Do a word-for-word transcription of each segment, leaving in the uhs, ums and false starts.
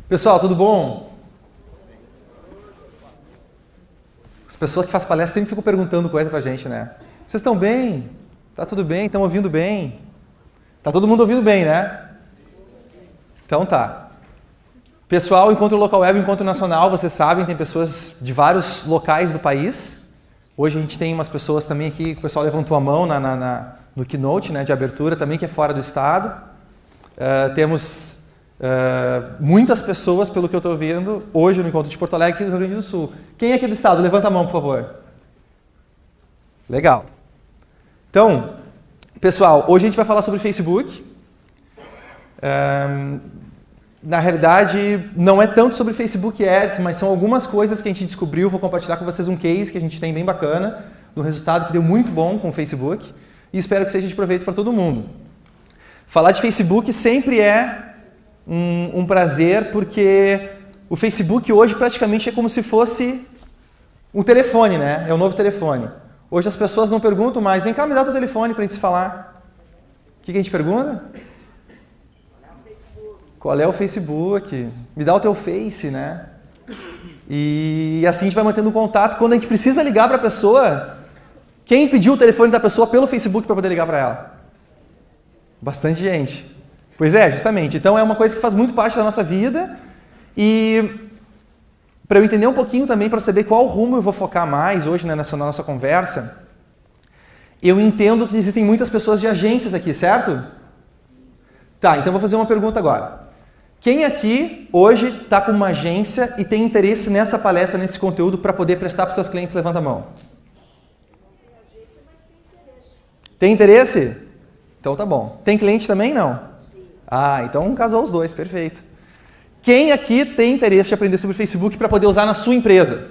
Pessoal, tudo bom? As pessoas que fazem palestra sempre ficam perguntando coisa pra gente, né? Vocês estão bem? Tá tudo bem? Estão ouvindo bem? Tá todo mundo ouvindo bem, né? Então tá. Pessoal, encontro local web, encontro nacional, vocês sabem, tem pessoas de vários locais do país. Hoje a gente tem umas pessoas também aqui, o pessoal levantou a mão na, na, na, no keynote, né, de abertura, também que é fora do estado. Uh, temos uh, muitas pessoas, pelo que eu estou vendo, hoje no encontro de Porto Alegre, aqui do Rio Grande do Sul. Quem é aqui do estado? Levanta a mão, por favor. Legal. Então, pessoal, hoje a gente vai falar sobre Facebook. Um, na realidade, não é tanto sobre Facebook Ads, mas são algumas coisas que a gente descobriu. Vou compartilhar com vocês um case que a gente tem bem bacana, do resultado que deu muito bom com o Facebook, e espero que seja de proveito para todo mundo. Falar de Facebook sempre é um, um prazer, porque o Facebook hoje praticamente é como se fosse um telefone, né? É o novo telefone. Hoje as pessoas não perguntam mais, vem cá, me dá o teu telefone para a gente se falar. O que, que a gente pergunta? Qual é o Facebook? Me dá o teu Face, né? E assim a gente vai mantendo contato. Quando a gente precisa ligar para a pessoa, quem pediu o telefone da pessoa pelo Facebook para poder ligar para ela? Bastante gente. Pois é, justamente. Então é uma coisa que faz muito parte da nossa vida. E para eu entender um pouquinho também, para saber qual rumo eu vou focar mais hoje, né, nessa nossa conversa, eu entendo que existem muitas pessoas de agências aqui, certo? Tá, então eu vou fazer uma pergunta agora. Quem aqui hoje está com uma agência e tem interesse nessa palestra, nesse conteúdo, para poder prestar para os seus clientes? Levanta a mão. Tem interesse? Então tá bom. Tem cliente também? Não? Sim. Ah, então casou os dois, perfeito. Quem aqui tem interesse de aprender sobre Facebook para poder usar na sua empresa?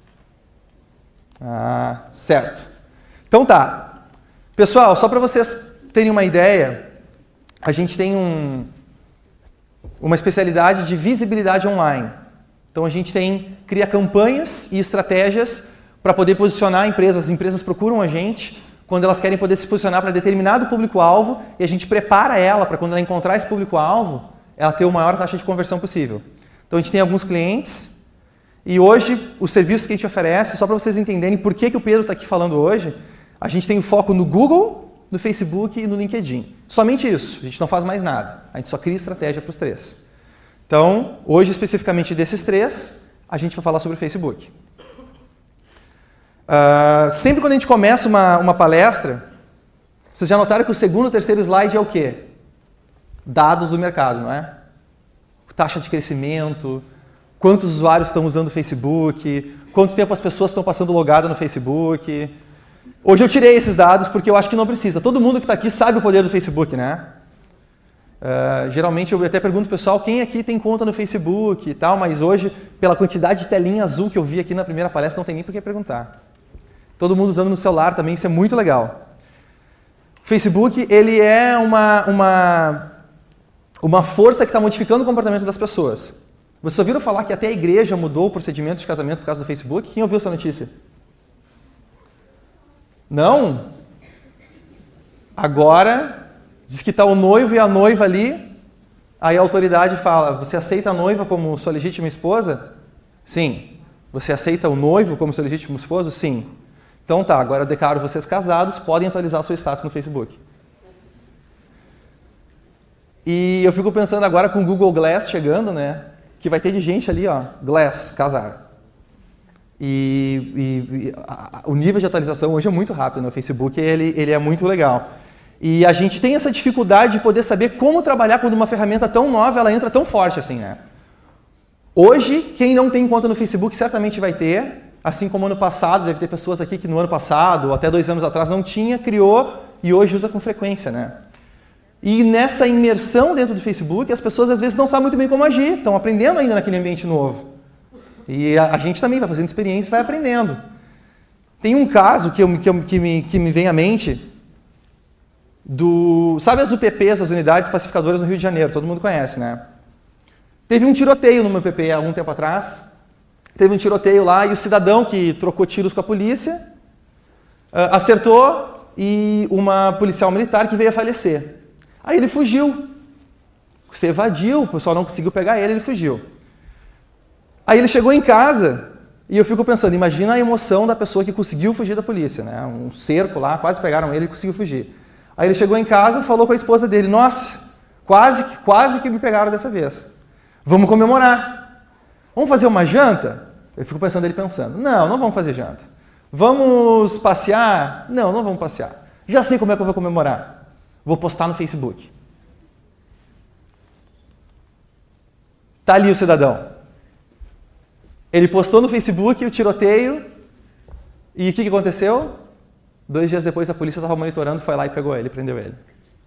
Ah, certo. Então tá. Pessoal, só para vocês terem uma ideia, a gente tem um, uma especialidade de visibilidade online. Então a gente tem, cria campanhas e estratégias para poder posicionar empresas. As empresas procuram a gente quando elas querem poder se posicionar para determinado público-alvo e a gente prepara ela para quando ela encontrar esse público-alvo, ela ter a maior taxa de conversão possível. Então a gente tem alguns clientes e hoje os serviços que a gente oferece, só para vocês entenderem por que, que o Pedro está aqui falando hoje, a gente tem o foco no Google, no Facebook e no LinkedIn. Somente isso, a gente não faz mais nada. A gente só cria estratégia para os três. Então, hoje especificamente desses três, a gente vai falar sobre o Facebook. Uh, sempre quando a gente começa uma, uma palestra, vocês já notaram que o segundo e o terceiro slide é o quê? Dados do mercado, não é? Taxa de crescimento, quantos usuários estão usando o Facebook, quanto tempo as pessoas estão passando logada no Facebook. Hoje eu tirei esses dados porque eu acho que não precisa. Todo mundo que está aqui sabe o poder do Facebook, né? Uh, geralmente eu até pergunto pro pessoal, quem aqui tem conta no Facebook e tal, mas hoje, pela quantidade de telinha azul que eu vi aqui na primeira palestra, não tem nem por que perguntar. Todo mundo usando no celular também, isso é muito legal. O Facebook, ele é uma, uma, uma força que está modificando o comportamento das pessoas. Vocês ouviram falar que até a igreja mudou o procedimento de casamento por causa do Facebook? Quem ouviu essa notícia? Não? Agora, diz que está o noivo e a noiva ali, aí a autoridade fala, você aceita a noiva como sua legítima esposa? Sim. Você aceita o noivo como seu legítimo esposo? Sim. Então tá, agora eu declaro vocês casados, podem atualizar o seu status no Facebook. E eu fico pensando agora com o Google Glass chegando, né, que vai ter de gente ali, ó, Glass, casar. E, e, e a, o nível de atualização hoje é muito rápido no Facebook, ele, ele é muito legal. E a gente tem essa dificuldade de poder saber como trabalhar quando uma ferramenta tão nova, ela entra tão forte assim, né? Hoje, quem não tem conta no Facebook certamente vai ter, assim como ano passado, deve ter pessoas aqui que no ano passado, ou até dois anos atrás, não tinha, criou e hoje usa com frequência, né? E nessa imersão dentro do Facebook, as pessoas às vezes não sabem muito bem como agir, estão aprendendo ainda naquele ambiente novo. E a, a gente também vai fazendo experiência e vai aprendendo. Tem um caso que, eu, que, eu, que, me, que me vem à mente, do, sabe as U P Ps, as Unidades Pacificadoras no Rio de Janeiro, todo mundo conhece, né? Teve um tiroteio no meu P P há algum tempo atrás, teve um tiroteio lá e o cidadão que trocou tiros com a polícia uh, acertou e uma policial militar que veio a falecer. Aí ele fugiu, se evadiu, o pessoal não conseguiu pegar ele, ele fugiu. Aí ele chegou em casa e eu fico pensando, imagina a emoção da pessoa que conseguiu fugir da polícia, né? Um cerco lá, quase pegaram ele e conseguiu fugir. Aí ele chegou em casa e falou com a esposa dele, nossa, quase, quase que me pegaram dessa vez. Vamos comemorar. Vamos fazer uma janta? Eu fico pensando ele pensando, não, não vamos fazer janta. Vamos passear? Não, não vamos passear. Já sei como é que eu vou comemorar. Vou postar no Facebook. Tá ali o cidadão. Ele postou no Facebook o tiroteio e o que, que aconteceu? Dois dias depois a polícia estava monitorando, foi lá e pegou ele, prendeu ele.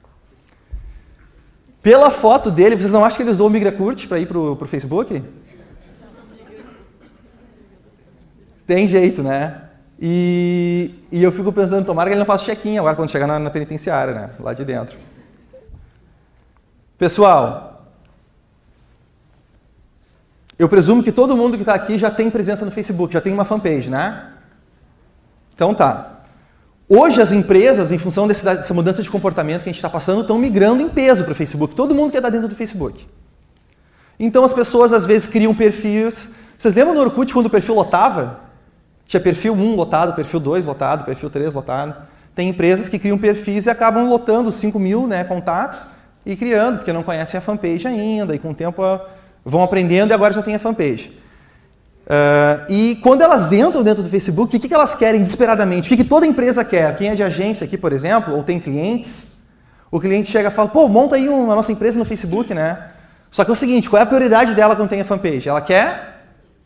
Pela foto dele, vocês não acham que ele usou o MigraCurt para ir para o Facebook? Tem jeito, né? E, e eu fico pensando, tomara que ele não faça check-in agora quando chegar na, na penitenciária, né? Lá de dentro. Pessoal, eu presumo que todo mundo que está aqui já tem presença no Facebook, já tem uma fanpage, né? Então tá. Hoje as empresas, em função desse, dessa mudança de comportamento que a gente está passando, estão migrando em peso para o Facebook. Todo mundo quer estar dentro do Facebook. Então as pessoas às vezes criam perfis. Vocês lembram no Orkut quando o perfil lotava? Tinha perfil um lotado, perfil dois lotado, perfil três lotado. Tem empresas que criam perfis e acabam lotando cinco mil, né, contatos e criando, porque não conhecem a fanpage ainda, e com o tempo vão aprendendo e agora já tem a fanpage. Uh, e quando elas entram dentro do Facebook, o que, que elas querem desesperadamente? O que, que toda empresa quer? Quem é de agência aqui, por exemplo, ou tem clientes, o cliente chega e fala, pô, monta aí uma nossa empresa no Facebook, né? Só que é o seguinte, qual é a prioridade dela quando tem a fanpage? Ela quer...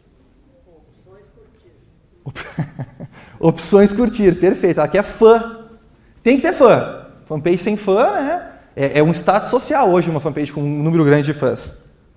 Opções curtir, perfeito. Ela quer fã. Tem que ter fã. Fanpage sem fã, né? É, é um status social hoje uma fanpage com um número grande de fãs.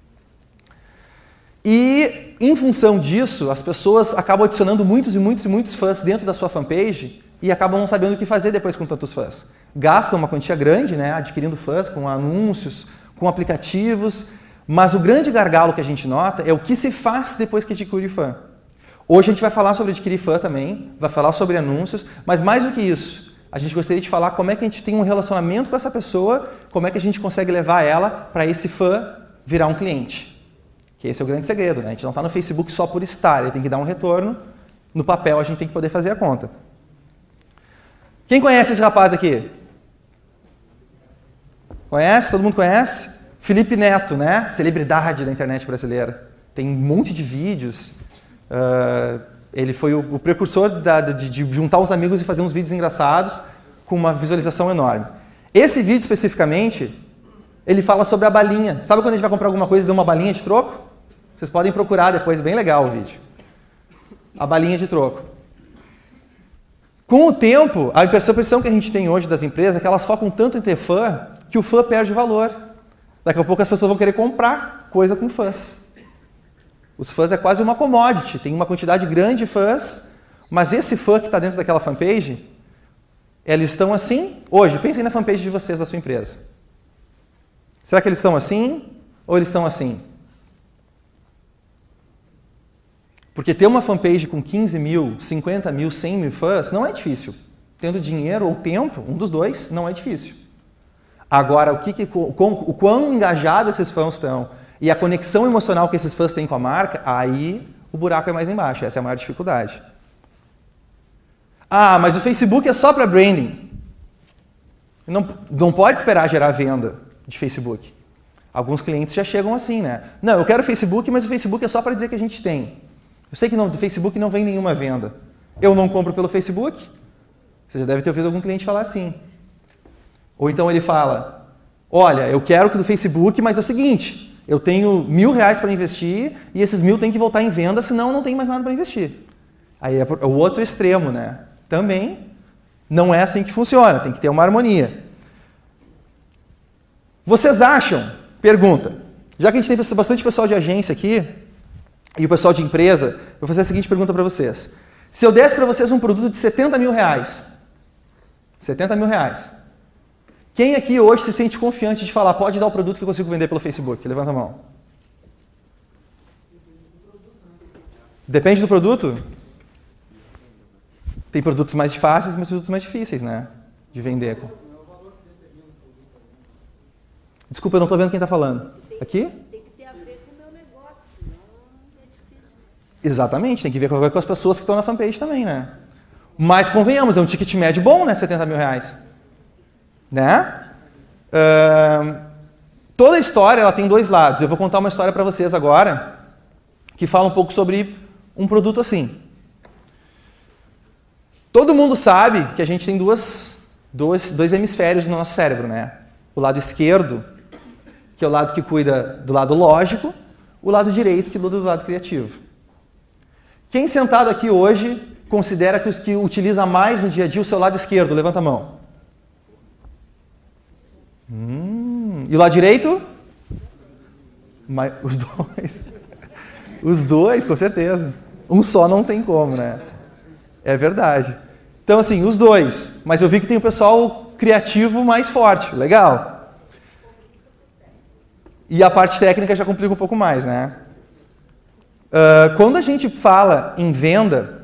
E, em função disso, as pessoas acabam adicionando muitos e muitos e muitos fãs dentro da sua fanpage e acabam não sabendo o que fazer depois com tantos fãs. Gastam uma quantia grande, né, adquirindo fãs com anúncios, com aplicativos, mas o grande gargalo que a gente nota é o que se faz depois que adquire fã. Hoje a gente vai falar sobre adquirir fã também, vai falar sobre anúncios, mas mais do que isso, a gente gostaria de falar como é que a gente tem um relacionamento com essa pessoa, como é que a gente consegue levar ela para esse fã virar um cliente. Que esse é o grande segredo, né? A gente não está no Facebook só por estar, ele tem que dar um retorno. No papel a gente tem que poder fazer a conta. Quem conhece esse rapaz aqui? Conhece? Todo mundo conhece? Felipe Neto, né? Celebridade da internet brasileira. Tem um monte de vídeos. Uh, ele foi o, o precursor da, de, de juntar os amigos e fazer uns vídeos engraçados com uma visualização enorme. Esse vídeo especificamente, ele fala sobre a balinha. Sabe quando a gente vai comprar alguma coisa e dá uma balinha de troco? Vocês podem procurar depois, bem legal o vídeo. A balinha de troco. Com o tempo, a percepção que a gente tem hoje das empresas é que elas focam tanto em ter fã que o fã perde valor. Daqui a pouco as pessoas vão querer comprar coisa com fãs. Os fãs é quase uma commodity, tem uma quantidade grande de fãs, mas esse fã que está dentro daquela fanpage, eles estão assim hoje. Pensem na fanpage de vocês, da sua empresa. Será que eles estão assim ou eles estão assim? Porque ter uma fanpage com quinze mil, cinquenta mil, cem mil fãs não é difícil. Tendo dinheiro ou tempo, um dos dois, não é difícil. Agora, o, que que, o, o quão engajados esses fãs estão e a conexão emocional que esses fãs têm com a marca, aí o buraco é mais embaixo, essa é a maior dificuldade. Ah, mas o Facebook é só para branding. Não, não pode esperar gerar venda de Facebook. Alguns clientes já chegam assim, né? Não, eu quero Facebook, mas o Facebook é só para dizer que a gente tem. Eu sei que não, do Facebook não vem nenhuma venda. Eu não compro pelo Facebook? Você já deve ter ouvido algum cliente falar assim. Ou então ele fala, olha, eu quero que do Facebook, mas é o seguinte, eu tenho mil reais para investir e esses mil tem que voltar em venda, senão eu não tenho mais nada para investir. Aí é o outro extremo, né? Também não é assim que funciona, tem que ter uma harmonia. Vocês acham, pergunta, já que a gente tem bastante pessoal de agência aqui, e o pessoal de empresa, eu vou fazer a seguinte pergunta para vocês. Se eu desse para vocês um produto de setenta mil reais, setenta mil reais, quem aqui hoje se sente confiante de falar, pode dar o produto que eu consigo vender pelo Facebook? Levanta a mão. Depende do produto? Tem produtos mais fáceis, mas produtos mais difíceis, né? De vender. Desculpa, eu não estou vendo quem está falando. Aqui? Tem que ter a ver com o meu negócio, senão é difícil Exatamente, tem que ver com as pessoas que estão na fanpage também, né? Mas convenhamos, é um ticket médio bom, né? setenta mil reais. Né? Uh, toda a história ela tem dois lados. Eu vou contar uma história para vocês agora que fala um pouco sobre um produto assim. Todo mundo sabe que a gente tem duas, dois, dois hemisférios no nosso cérebro, né? O lado esquerdo, que é o lado que cuida do lado lógico, o lado direito, que cuida do lado criativo. Quem sentado aqui hoje considera que os que utiliza mais no dia a dia o seu lado esquerdo? Levanta a mão. Hum, e o lado direito? Mas, os dois. Os dois, com certeza. Um só não tem como, né? É verdade. Então, assim, os dois. Mas eu vi que tem o pessoal criativo mais forte. Legal. E a parte técnica já complica um pouco mais, né? Uh, quando a gente fala em venda,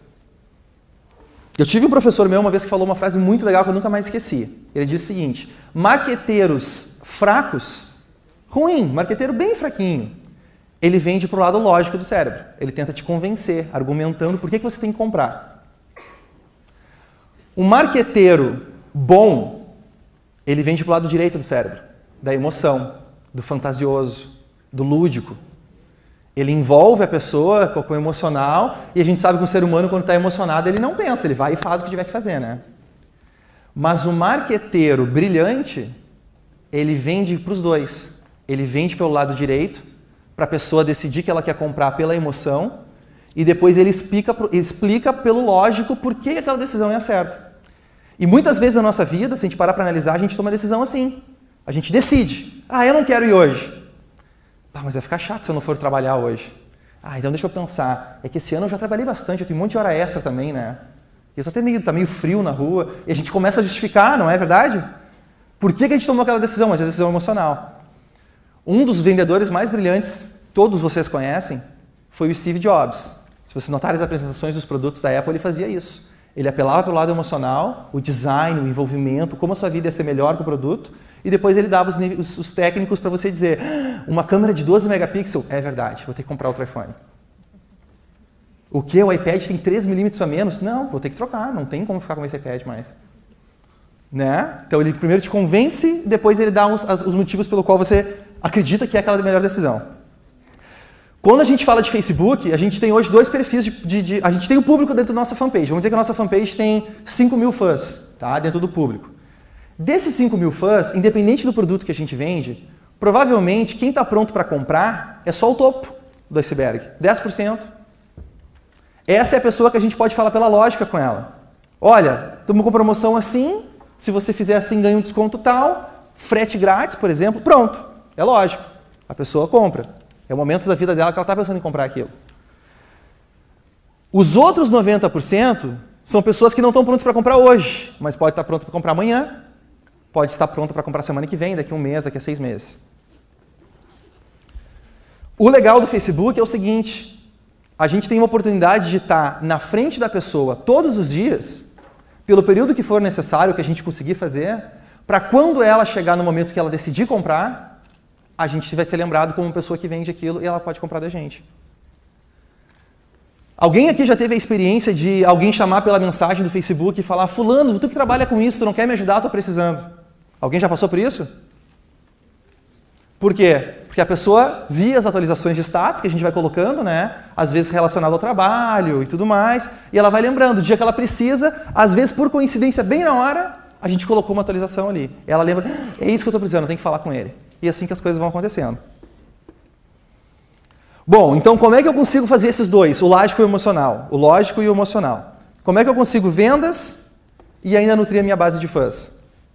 eu tive um professor meu uma vez que falou uma frase muito legal que eu nunca mais esqueci. Ele disse o seguinte: marqueteiros fracos, ruim, marqueteiro bem fraquinho, ele vende para o lado lógico do cérebro. Ele tenta te convencer, argumentando por que que você tem que comprar. Um marqueteiro bom, ele vende para o lado direito do cérebro, da emoção, do fantasioso, do lúdico. Ele envolve a pessoa com o emocional e a gente sabe que o ser humano, quando está emocionado, ele não pensa, ele vai e faz o que tiver que fazer, né? Mas o marqueteiro brilhante, ele vende para os dois. Ele vende pelo lado direito, para a pessoa decidir que ela quer comprar pela emoção, e depois ele explica, explica pelo lógico por que aquela decisão é a certa. E muitas vezes na nossa vida, se a gente parar para analisar, a gente toma decisão assim. A gente decide. Ah, eu não quero ir hoje. Ah, mas vai ficar chato se eu não for trabalhar hoje. Ah, então deixa eu pensar. É que esse ano eu já trabalhei bastante, eu tenho um monte de hora extra também, né? E eu tô até meio, tá meio frio na rua. E a gente começa a justificar, não é verdade? Por que que a gente tomou aquela decisão? Mas é decisão emocional. Um dos vendedores mais brilhantes, todos vocês conhecem, foi o Steve Jobs. Se vocês notarem as apresentações dos produtos da Apple, ele fazia isso. Ele apelava pelo lado emocional, o design, o envolvimento, como a sua vida ia ser melhor com o produto, e depois ele dava os, os, os técnicos para você dizer: ah, uma câmera de doze megapixels, é verdade, vou ter que comprar outro iPhone. O que? O iPad tem três milímetros a menos? Não, vou ter que trocar, não tem como ficar com esse iPad mais. Né? Então ele primeiro te convence, depois ele dá os, os motivos pelo qual você acredita que é aquela melhor decisão. Quando a gente fala de Facebook, a gente tem hoje dois perfis de, de, de... A gente tem o público dentro da nossa fanpage. Vamos dizer que a nossa fanpage tem cinco mil fãs, tá? Dentro do público. Desses cinco mil fãs, independente do produto que a gente vende, provavelmente quem está pronto para comprar é só o topo do iceberg, dez por cento. Essa é a pessoa que a gente pode falar pela lógica com ela. Olha, estamos com promoção assim, se você fizer assim ganha um desconto tal, frete grátis, por exemplo, pronto. É lógico, a pessoa compra. É o momento da vida dela que ela está pensando em comprar aquilo. Os outros noventa por cento são pessoas que não estão prontas para comprar hoje, mas pode estar pronto para comprar amanhã, pode estar pronto para comprar semana que vem, daqui a um mês, daqui a seis meses. O legal do Facebook é o seguinte: a gente tem uma oportunidade de estar na frente da pessoa todos os dias, pelo período que for necessário, que a gente conseguir fazer, para quando ela chegar no momento que ela decidir comprar, a gente vai ser lembrado como uma pessoa que vende aquilo e ela pode comprar da gente. Alguém aqui já teve a experiência de alguém chamar pela mensagem do Facebook e falar: fulano, tu que trabalha com isso, tu não quer me ajudar, estou precisando. Alguém já passou por isso? Por quê? Porque a pessoa via as atualizações de status que a gente vai colocando, né? Às vezes relacionado ao trabalho e tudo mais, e ela vai lembrando, o dia que ela precisa, às vezes por coincidência, bem na hora, a gente colocou uma atualização ali. Ela lembra: é isso que eu estou precisando, eu tenho que falar com ele. E é assim que as coisas vão acontecendo. Bom, então como é que eu consigo fazer esses dois? O lógico e o emocional. O lógico e o emocional. Como é que eu consigo vendas e ainda nutrir a minha base de fãs?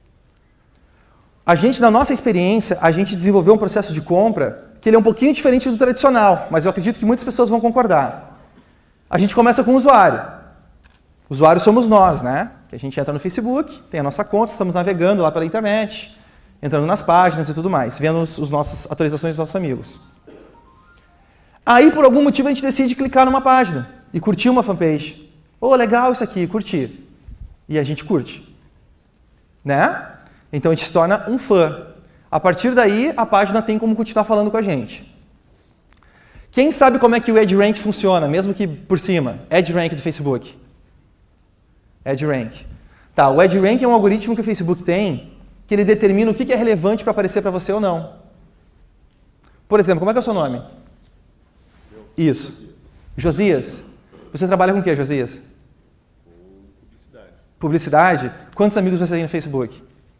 A gente, na nossa experiência, a gente desenvolveu um processo de compra que ele é um pouquinho diferente do tradicional, mas eu acredito que muitas pessoas vão concordar. A gente começa com o usuário. O usuário somos nós, né? Que a gente entra no Facebook, tem a nossa conta, estamos navegando lá pela internet, entrando nas páginas e tudo mais, vendo as nossas atualizações dos nossos amigos. Aí, por algum motivo, a gente decide clicar numa página e curtir uma fanpage. Oh, legal isso aqui, curti. E a gente curte. Né? Então, a gente se torna um fã. A partir daí, a página tem como continuar falando com a gente. Quem sabe como é que o EdRank funciona, mesmo que por cima? EdRank do Facebook. EdRank. Tá, o EdRank é um algoritmo que o Facebook tem, que ele determina o que é relevante para aparecer para você ou não. Por exemplo, como é que é o seu nome? Isso. Josias. Você trabalha com o que, Josias? Publicidade. Publicidade? Quantos amigos você tem no Facebook?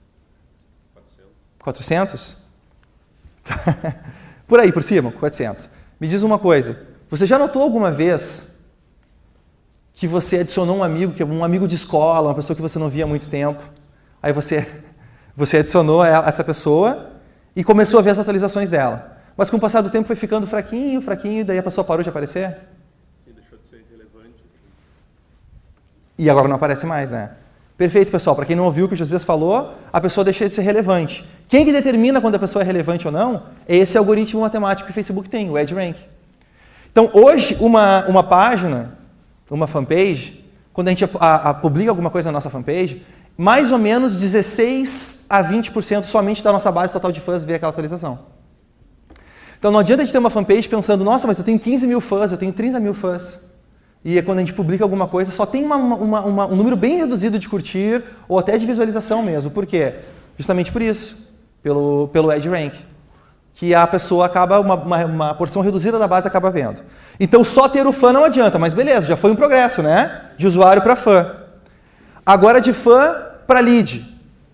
quatrocentos. quatrocentos? Por aí, por cima, quatrocentos. Me diz uma coisa, você já notou alguma vez que você adicionou um amigo, que é um amigo de escola, uma pessoa que você não via há muito tempo, aí você, você adicionou essa pessoa e começou a ver as atualizações dela, mas com o passar do tempo foi ficando fraquinho, fraquinho, e daí a pessoa parou de aparecer? Sim, deixou de ser relevante. E agora não aparece mais, né? Perfeito, pessoal. Para quem não ouviu o que o Josias falou, a pessoa deixa de ser relevante. Quem que determina quando a pessoa é relevante ou não? É esse algoritmo matemático que o Facebook tem, o EdRank. Então, hoje, uma, uma página, uma fanpage, quando a gente a, a, a publica alguma coisa na nossa fanpage, mais ou menos dezesseis a vinte por cento somente da nossa base total de fãs vê aquela atualização. Então, não adianta a gente ter uma fanpage pensando, nossa, mas eu tenho quinze mil fãs, eu tenho trinta mil fãs. E quando a gente publica alguma coisa, só tem uma, uma, uma, um número bem reduzido de curtir ou até de visualização mesmo. Por quê? Justamente por isso, pelo, pelo EdRank, que a pessoa acaba, uma, uma, uma porção reduzida da base acaba vendo. Então só ter o fã não adianta, mas beleza, já foi um progresso, né? De usuário para fã. Agora de fã para lead.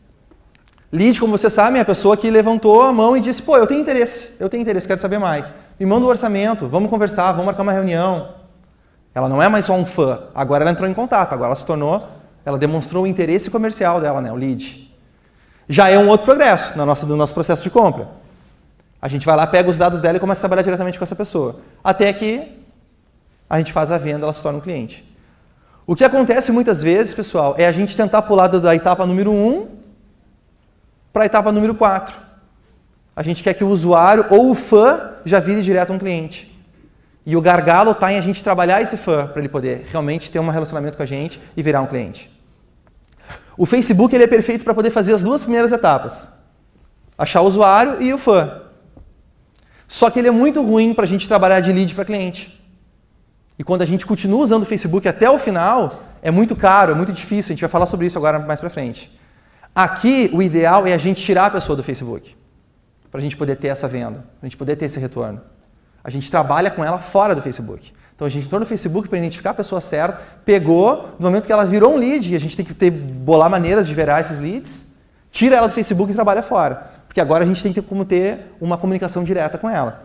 Lead, como vocês sabem, é a pessoa que levantou a mão e disse, pô, eu tenho interesse, eu tenho interesse, quero saber mais. Me manda um orçamento, vamos conversar, vamos marcar uma reunião. Ela não é mais só um fã, agora ela entrou em contato, agora ela se tornou, ela demonstrou o interesse comercial dela, né, o lead. Já é um outro progresso no nosso, no nosso processo de compra. A gente vai lá, pega os dados dela e começa a trabalhar diretamente com essa pessoa. Até que a gente faz a venda, ela se torna um cliente. O que acontece muitas vezes, pessoal, é a gente tentar pular da etapa número um para a etapa número quatro. A gente quer que o usuário ou o fã já vire direto um cliente. E o gargalo está em a gente trabalhar esse fã para ele poder realmente ter um relacionamento com a gente e virar um cliente. O Facebook ele é perfeito para poder fazer as duas primeiras etapas. Achar o usuário e o fã. Só que ele é muito ruim para a gente trabalhar de lead para cliente. E quando a gente continua usando o Facebook até o final, é muito caro, é muito difícil. A gente vai falar sobre isso agora mais para frente. Aqui, o ideal é a gente tirar a pessoa do Facebook. Para a gente poder ter essa venda, para a gente poder ter esse retorno. A gente trabalha com ela fora do Facebook. Então a gente entrou no Facebook para identificar a pessoa certa, pegou, no momento que ela virou um lead, e a gente tem que ter, bolar maneiras de virar esses leads, tira ela do Facebook e trabalha fora. Porque agora a gente tem que como ter uma comunicação direta com ela.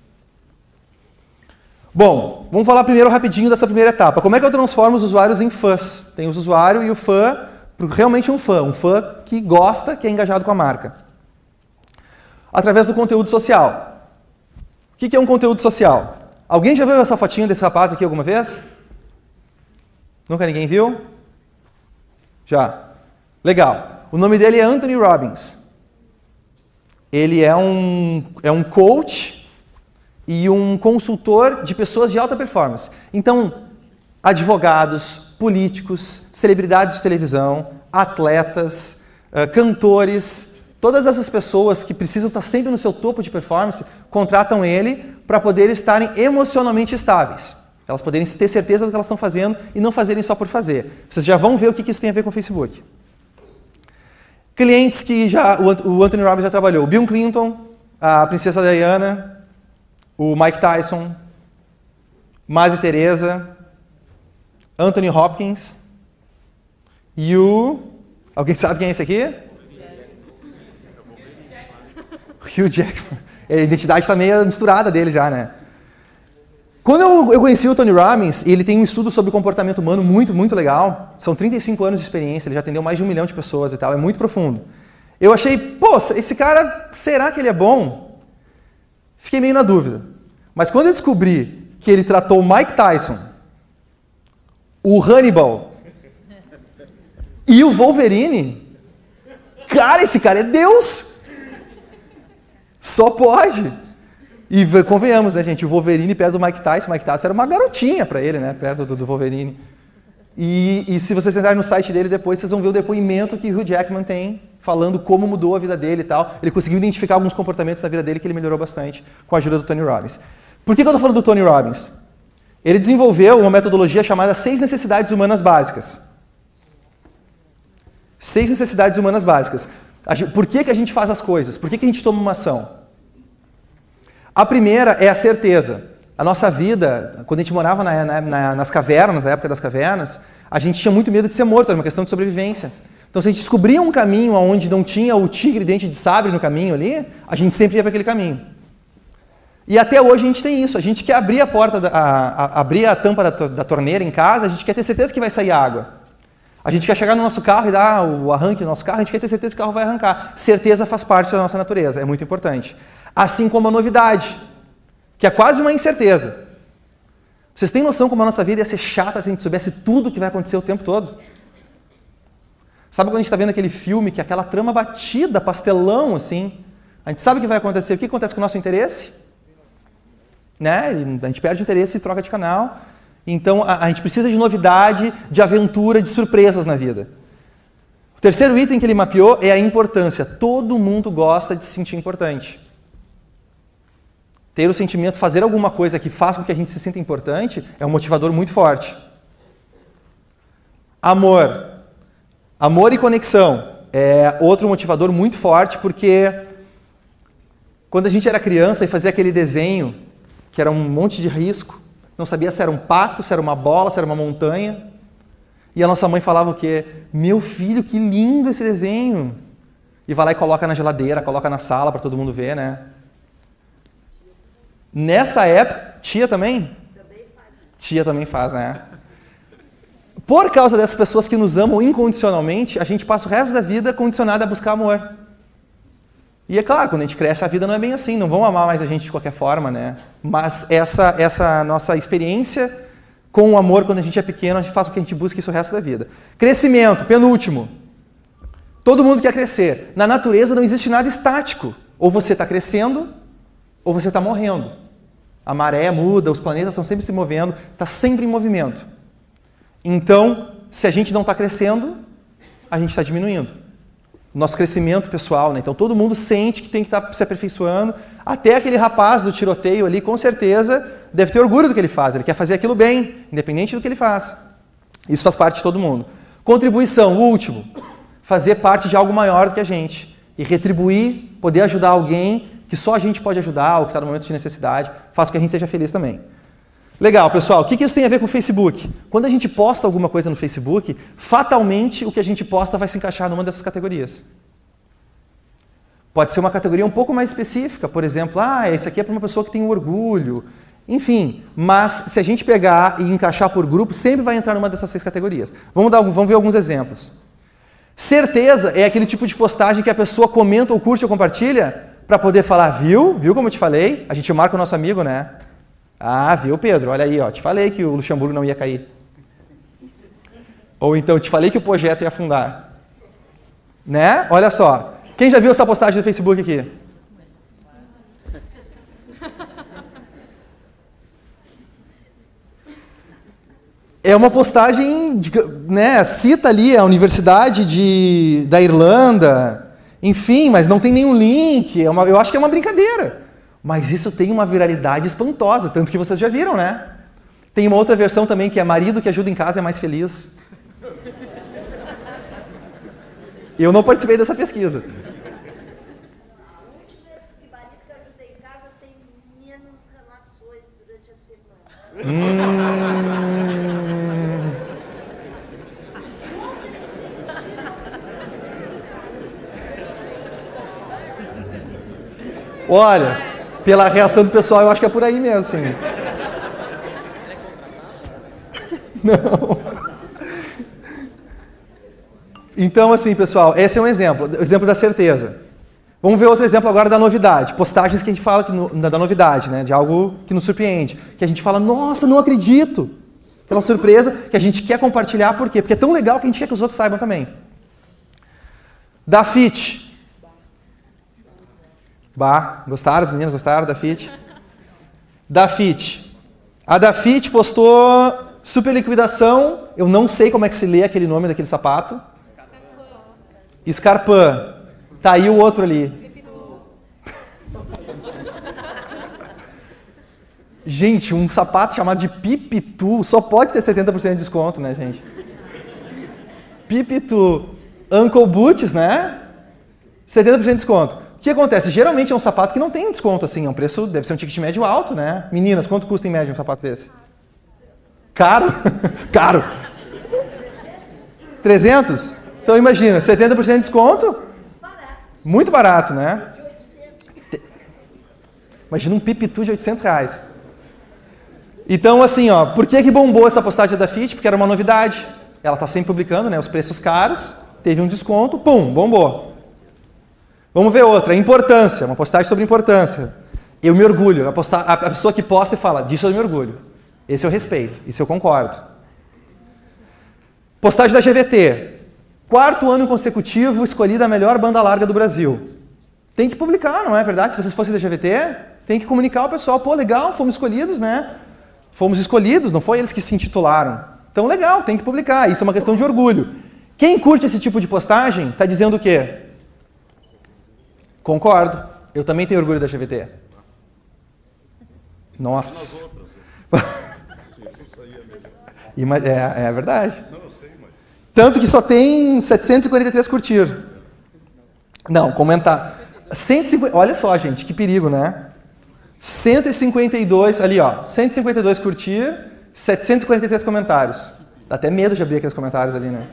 Bom, vamos falar primeiro rapidinho dessa primeira etapa. Como é que eu transformo os usuários em fãs? Tem o usuário e o fã, realmente um fã, um fã que gosta, que é engajado com a marca. Através do conteúdo social. O que é um conteúdo social? Alguém já viu essa fotinha desse rapaz aqui alguma vez? Nunca ninguém viu? Já. Legal. O nome dele é Anthony Robbins. Ele é um, é um coach e um consultor de pessoas de alta performance. Então, advogados, políticos, celebridades de televisão, atletas, uh, cantores, todas essas pessoas que precisam estar sempre no seu topo de performance, contratam ele para poder estarem emocionalmente estáveis. Elas poderem ter certeza do que elas estão fazendo e não fazerem só por fazer. Vocês já vão ver o que isso tem a ver com o Facebook. Clientes que já o Anthony Robbins já trabalhou. O Bill Clinton, a Princesa Diana, o Mike Tyson, Madre Teresa, Anthony Hopkins e o... Alguém sabe quem é esse aqui? Hugh Jackman. A identidade está meio misturada dele já, né? Quando eu, eu conheci o Tony Robbins, ele tem um estudo sobre comportamento humano muito, muito legal. São trinta e cinco anos de experiência, ele já atendeu mais de um milhão de pessoas e tal, é muito profundo. Eu achei, pô, esse cara, será que ele é bom? Fiquei meio na dúvida. Mas quando eu descobri que ele tratou o Mike Tyson, o Hannibal e o Wolverine, cara, esse cara é Deus! Só pode! E convenhamos, né, gente? O Wolverine perto do Mike Tyson. O Mike Tyson era uma garotinha para ele, né? Perto do, do Wolverine. E, e se vocês entrarem no site dele depois, vocês vão ver o depoimento que o Hugh Jackman tem, falando como mudou a vida dele e tal. Ele conseguiu identificar alguns comportamentos na vida dele que ele melhorou bastante com a ajuda do Tony Robbins. Por que, que eu estou falando do Tony Robbins? Ele desenvolveu uma metodologia chamada Seis Necessidades Humanas Básicas. Seis necessidades humanas básicas. Por que, que a gente faz as coisas? Por que, que a gente toma uma ação? A primeira é a certeza. A nossa vida, quando a gente morava na, na, na, nas cavernas, na época das cavernas, a gente tinha muito medo de ser morto, era uma questão de sobrevivência. Então, se a gente descobria um caminho onde não tinha o tigre dente de sabre no caminho ali, a gente sempre ia para aquele caminho. E até hoje a gente tem isso. A gente quer abrir a porta, da, a, a, abrir a tampa da, da torneira em casa, a gente quer ter certeza que vai sair água. A gente quer chegar no nosso carro e dar o arranque no nosso carro, a gente quer ter certeza que o carro vai arrancar. Certeza faz parte da nossa natureza, é muito importante. Assim como a novidade, que é quase uma incerteza. Vocês têm noção como a nossa vida ia ser chata se a gente soubesse tudo o que vai acontecer o tempo todo? Sabe quando a gente está vendo aquele filme, que é aquela trama batida, pastelão, assim? A gente sabe o que vai acontecer. O que acontece com o nosso interesse? Né? A gente perde o interesse e troca de canal. Então, a, a gente precisa de novidade, de aventura, de surpresas na vida. O terceiro item que ele mapeou é a importância. Todo mundo gosta de se sentir importante. Ter o sentimento, fazer alguma coisa que faça com que a gente se sinta importante, é um motivador muito forte. Amor. Amor e conexão é outro motivador muito forte, porque quando a gente era criança e fazia aquele desenho, que era um monte de risco, não sabia se era um pato, se era uma bola, se era uma montanha. E a nossa mãe falava o quê? Meu filho, que lindo esse desenho. E vai lá e coloca na geladeira, coloca na sala para todo mundo ver, né? Nessa época... Tia também? Também faz. Tia também faz, né? Por causa dessas pessoas que nos amam incondicionalmente, a gente passa o resto da vida condicionado a buscar amor. E é claro, quando a gente cresce, a vida não é bem assim, não vão amar mais a gente de qualquer forma, né? Mas essa, essa nossa experiência com o amor, quando a gente é pequeno, a gente faz o que a gente busca isso o resto da vida. Crescimento, penúltimo. Todo mundo quer crescer. Na natureza não existe nada estático. Ou você está crescendo, ou você está morrendo. A maré muda, os planetas estão sempre se movendo, está sempre em movimento. Então, se a gente não está crescendo, a gente está diminuindo. Nosso crescimento pessoal, né? Então todo mundo sente que tem que estar se aperfeiçoando. Até aquele rapaz do tiroteio ali, com certeza, deve ter orgulho do que ele faz. Ele quer fazer aquilo bem, independente do que ele faz. Isso faz parte de todo mundo. Contribuição, o último. Fazer parte de algo maior do que a gente. E retribuir, poder ajudar alguém que só a gente pode ajudar, ou que está no momento de necessidade, faz com que a gente seja feliz também. Legal, pessoal. O que isso tem a ver com o Facebook? Quando a gente posta alguma coisa no Facebook, fatalmente o que a gente posta vai se encaixar numa dessas categorias. Pode ser uma categoria um pouco mais específica, por exemplo, ah, esse aqui é para uma pessoa que tem orgulho. Enfim, mas se a gente pegar e encaixar por grupo, sempre vai entrar numa dessas seis categorias. Vamos, dar, vamos ver alguns exemplos. Certeza é aquele tipo de postagem que a pessoa comenta ou curte ou compartilha para poder falar, viu? Viu como eu te falei? A gente marca o nosso amigo, né? Ah, viu, Pedro? Olha aí, ó, te falei que o Luxemburgo não ia cair. Ou então, te falei que o projeto ia afundar. Né? Olha só. Quem já viu essa postagem do Facebook aqui? É uma postagem, de, né, cita ali a Universidade de, da Irlanda, enfim, mas não tem nenhum link. É uma, eu acho que é uma brincadeira. Mas isso tem uma viralidade espantosa, tanto que vocês já viram, né? Tem uma outra versão também, que é marido que ajuda em casa é mais feliz. Eu não participei dessa pesquisa. A última é que marido que ajuda em casa tem menos relações durante a semana. Hum... Olha... Pela reação do pessoal, eu acho que é por aí mesmo, sim. Não. Então, assim, pessoal, esse é um exemplo, o exemplo da certeza. Vamos ver outro exemplo agora da novidade. Postagens que a gente fala que no, da novidade, né? De algo que nos surpreende. Que a gente fala, nossa, não acredito. Aquela surpresa que a gente quer compartilhar, por quê? Porque é tão legal que a gente quer que os outros saibam também. Da Fit. Bah, gostaram? Os meninos gostaram da Fit? Da Fit. A da Fit postou super liquidação. Eu não sei como é que se lê aquele nome daquele sapato. Scarpan. Tá aí o outro ali. Gente, um sapato chamado de Pipitu só pode ter setenta por cento de desconto, né, gente? Pipitu. Uncle Boots, né? setenta por cento de desconto. O que acontece? Geralmente é um sapato que não tem um desconto, assim, é um preço, deve ser um ticket médio alto, né? Meninas, quanto custa em média um sapato desse? Caro? Caro. trezentos? Então imagina, setenta por cento de desconto? Muito barato, né? Imagina um Pipitu de oitocentos reais. Então, assim, ó, por que que bombou essa postagem da Fit? Porque era uma novidade. Ela está sempre publicando, né, os preços caros, teve um desconto, pum, bombou. Vamos ver outra, importância, uma postagem sobre importância. Eu me orgulho, a, posta, a pessoa que posta e fala, disso eu me orgulho. Esse eu respeito, isso eu concordo. Postagem da G V T. Quarto ano consecutivo escolhida a melhor banda larga do Brasil. Tem que publicar, não é verdade? Se vocês fossem da G V T, tem que comunicar ao pessoal, pô, legal, fomos escolhidos, né? Fomos escolhidos, não foi eles que se intitularam. Então, legal, tem que publicar, isso é uma questão de orgulho. Quem curte esse tipo de postagem, está dizendo o quê? Concordo, eu também tenho orgulho da G V T. Nossa. É, é verdade. Tanto que só tem setecentos e quarenta e três curtir. Não, comentar. cento e cinquenta, olha só, gente, que perigo, né? cento e cinquenta e dois, ali ó, cento e cinquenta e dois curtir, setecentos e quarenta e três comentários. Dá até medo de abrir aqueles comentários ali, né?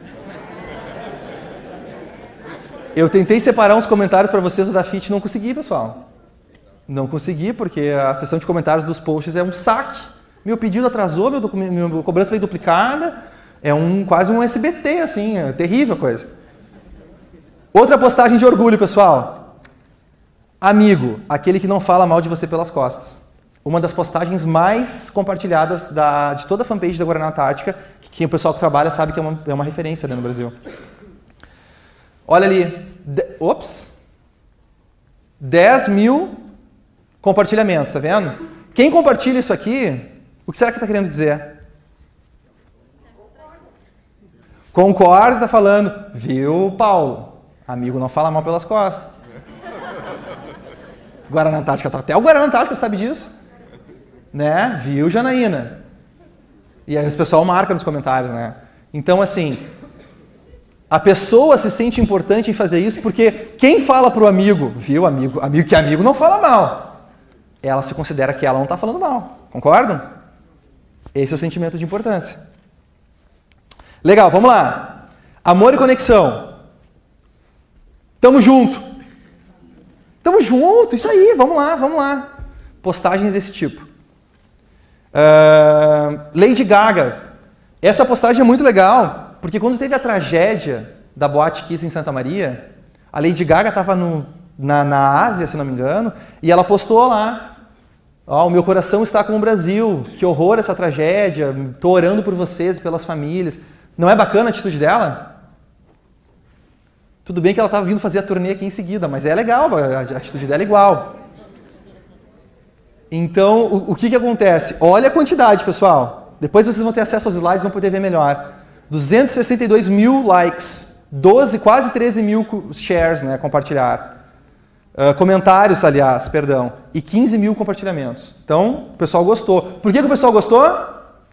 Eu tentei separar uns comentários para vocês da Fit e não consegui, pessoal. Não consegui, porque a seção de comentários dos posts é um saque. Meu pedido atrasou, meu minha cobrança veio duplicada. É um, quase um S B T, assim, é terrível a coisa. Outra postagem de orgulho, pessoal. Amigo, aquele que não fala mal de você pelas costas. Uma das postagens mais compartilhadas da, de toda a fanpage da Guaraná Antártica, que, que o pessoal que trabalha sabe que é uma, é uma referência, né, no Brasil. Olha ali, de, ops, dez mil compartilhamentos, tá vendo? Quem compartilha isso aqui, o que será que está querendo dizer? Concorda, está falando, viu, Paulo? Amigo não fala mal pelas costas. Guaraná Antártica, até o Guaraná Antártica sabe disso. Né? Viu, Janaína? E aí o pessoal marca nos comentários, né? Então, assim, a pessoa se sente importante em fazer isso porque quem fala pro amigo, viu, amigo, amigo que amigo não fala mal, ela se considera que ela não está falando mal. Concordam? Esse é o sentimento de importância. Legal, vamos lá. Amor e conexão. Tamo junto. Tamo junto, isso aí, vamos lá, vamos lá. Postagens desse tipo. Uh, Lady Gaga. Essa postagem é muito legal, porque quando teve a tragédia da Boate Kiss em Santa Maria, a Lady Gaga estava na, na Ásia, se não me engano, e ela postou lá, ó, o meu coração está com o Brasil, que horror essa tragédia, estou orando por vocês e pelas famílias. Não é bacana a atitude dela? Tudo bem que ela estava vindo fazer a turnê aqui em seguida, mas é legal, a atitude dela é igual. Então, o, o que, que acontece? Olha a quantidade, pessoal. Depois vocês vão ter acesso aos slides e vão poder ver melhor. duzentos e sessenta e dois mil likes, doze, quase treze mil shares, né, compartilhar. Uh, comentários, aliás, perdão, e quinze mil compartilhamentos. Então, o pessoal gostou. Por que, que o pessoal gostou?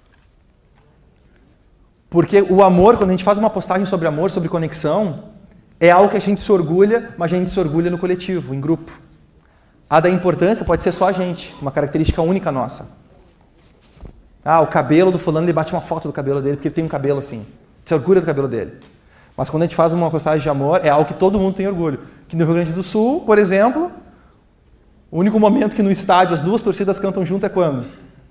Porque o amor, quando a gente faz uma postagem sobre amor, sobre conexão, é algo que a gente se orgulha, mas a gente se orgulha no coletivo, em grupo. A da importância pode ser só a gente, uma característica única nossa. Ah, o cabelo do fulano, ele bate uma foto do cabelo dele, porque ele tem um cabelo assim. Se orgulha do cabelo dele. Mas quando a gente faz uma postagem de amor, é algo que todo mundo tem orgulho. Que no Rio Grande do Sul, por exemplo, o único momento que no estádio as duas torcidas cantam junto é quando?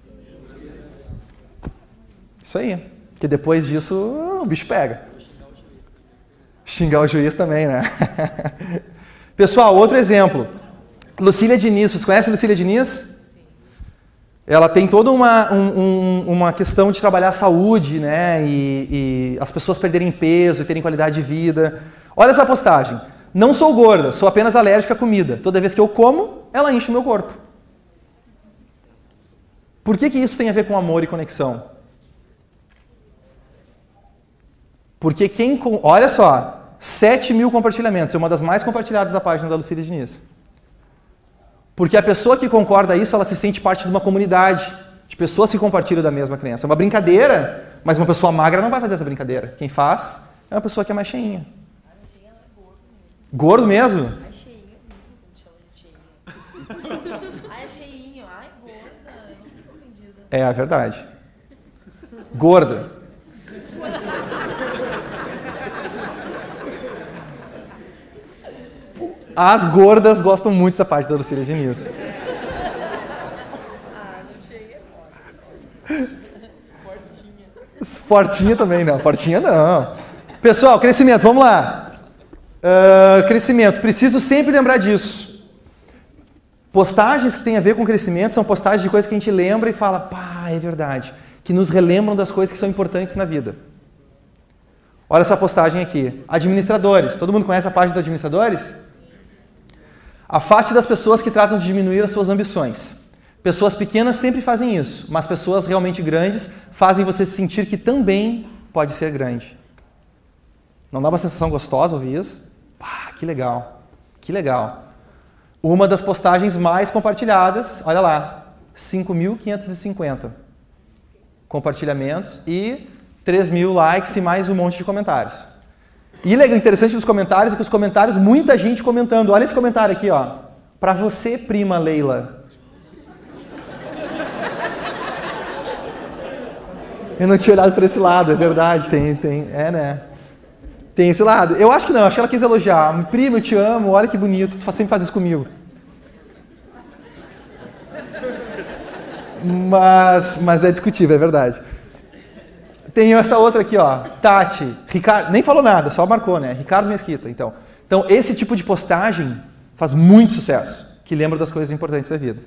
Isso aí. Porque depois disso, o bicho pega. Xingar o juiz também, né? Pessoal, outro exemplo. Lucília Diniz. Vocês conhecem Lucília Diniz? Sim. Ela tem toda uma, um, um, uma questão de trabalhar a saúde, né? E, e as pessoas perderem peso e terem qualidade de vida. Olha essa postagem. Não sou gorda, sou apenas alérgica à comida. Toda vez que eu como, ela enche o meu corpo. Por que que isso tem a ver com amor e conexão? Porque quem... Olha só, sete mil compartilhamentos. É uma das mais compartilhadas da página da Lucília Diniz. Porque a pessoa que concorda isso, ela se sente parte de uma comunidade, de pessoas que compartilham da mesma crença. É uma brincadeira, mas uma pessoa magra não vai fazer essa brincadeira. Quem faz é uma pessoa que é mais cheinha. Gordo mesmo? Ai, cheinho, chama de cheinho. Ai, é cheinho, ai, gorda, eu não fico ofendida. É a verdade. Gorda. As gordas gostam muito da parte da Lucília Diniz. Ah, no cheio é foda. Fortinha. Fortinha também não, fortinha não. Pessoal, crescimento, vamos lá. Uh, crescimento, preciso sempre lembrar disso. Postagens que têm a ver com crescimento são postagens de coisas que a gente lembra e fala, pá, é verdade. Que nos relembram das coisas que são importantes na vida. Olha essa postagem aqui. Administradores. Todo mundo conhece a página dos administradores? Afaste das pessoas que tratam de diminuir as suas ambições. Pessoas pequenas sempre fazem isso, mas pessoas realmente grandes fazem você sentir que também pode ser grande. Não dá uma sensação gostosa ouvir isso? Pá, que legal, que legal. Uma das postagens mais compartilhadas, olha lá, cinco mil quinhentos e cinquenta compartilhamentos e três mil likes e mais um monte de comentários. E o interessante dos comentários é que os comentários, muita gente comentando. Olha esse comentário aqui, ó. Pra você, prima Leila. Eu não tinha olhado para esse lado, é verdade. Tem, tem, é, né? Tem esse lado. Eu acho que não, acho que ela quis elogiar. Prima, eu te amo, olha que bonito, tu sempre faz isso comigo. Mas, mas é discutível, é verdade. Tem essa outra aqui, ó, Tati, Ricardo, nem falou nada, só marcou, né? Ricardo Mesquita, então. Então, esse tipo de postagem faz muito sucesso, que lembra das coisas importantes da vida.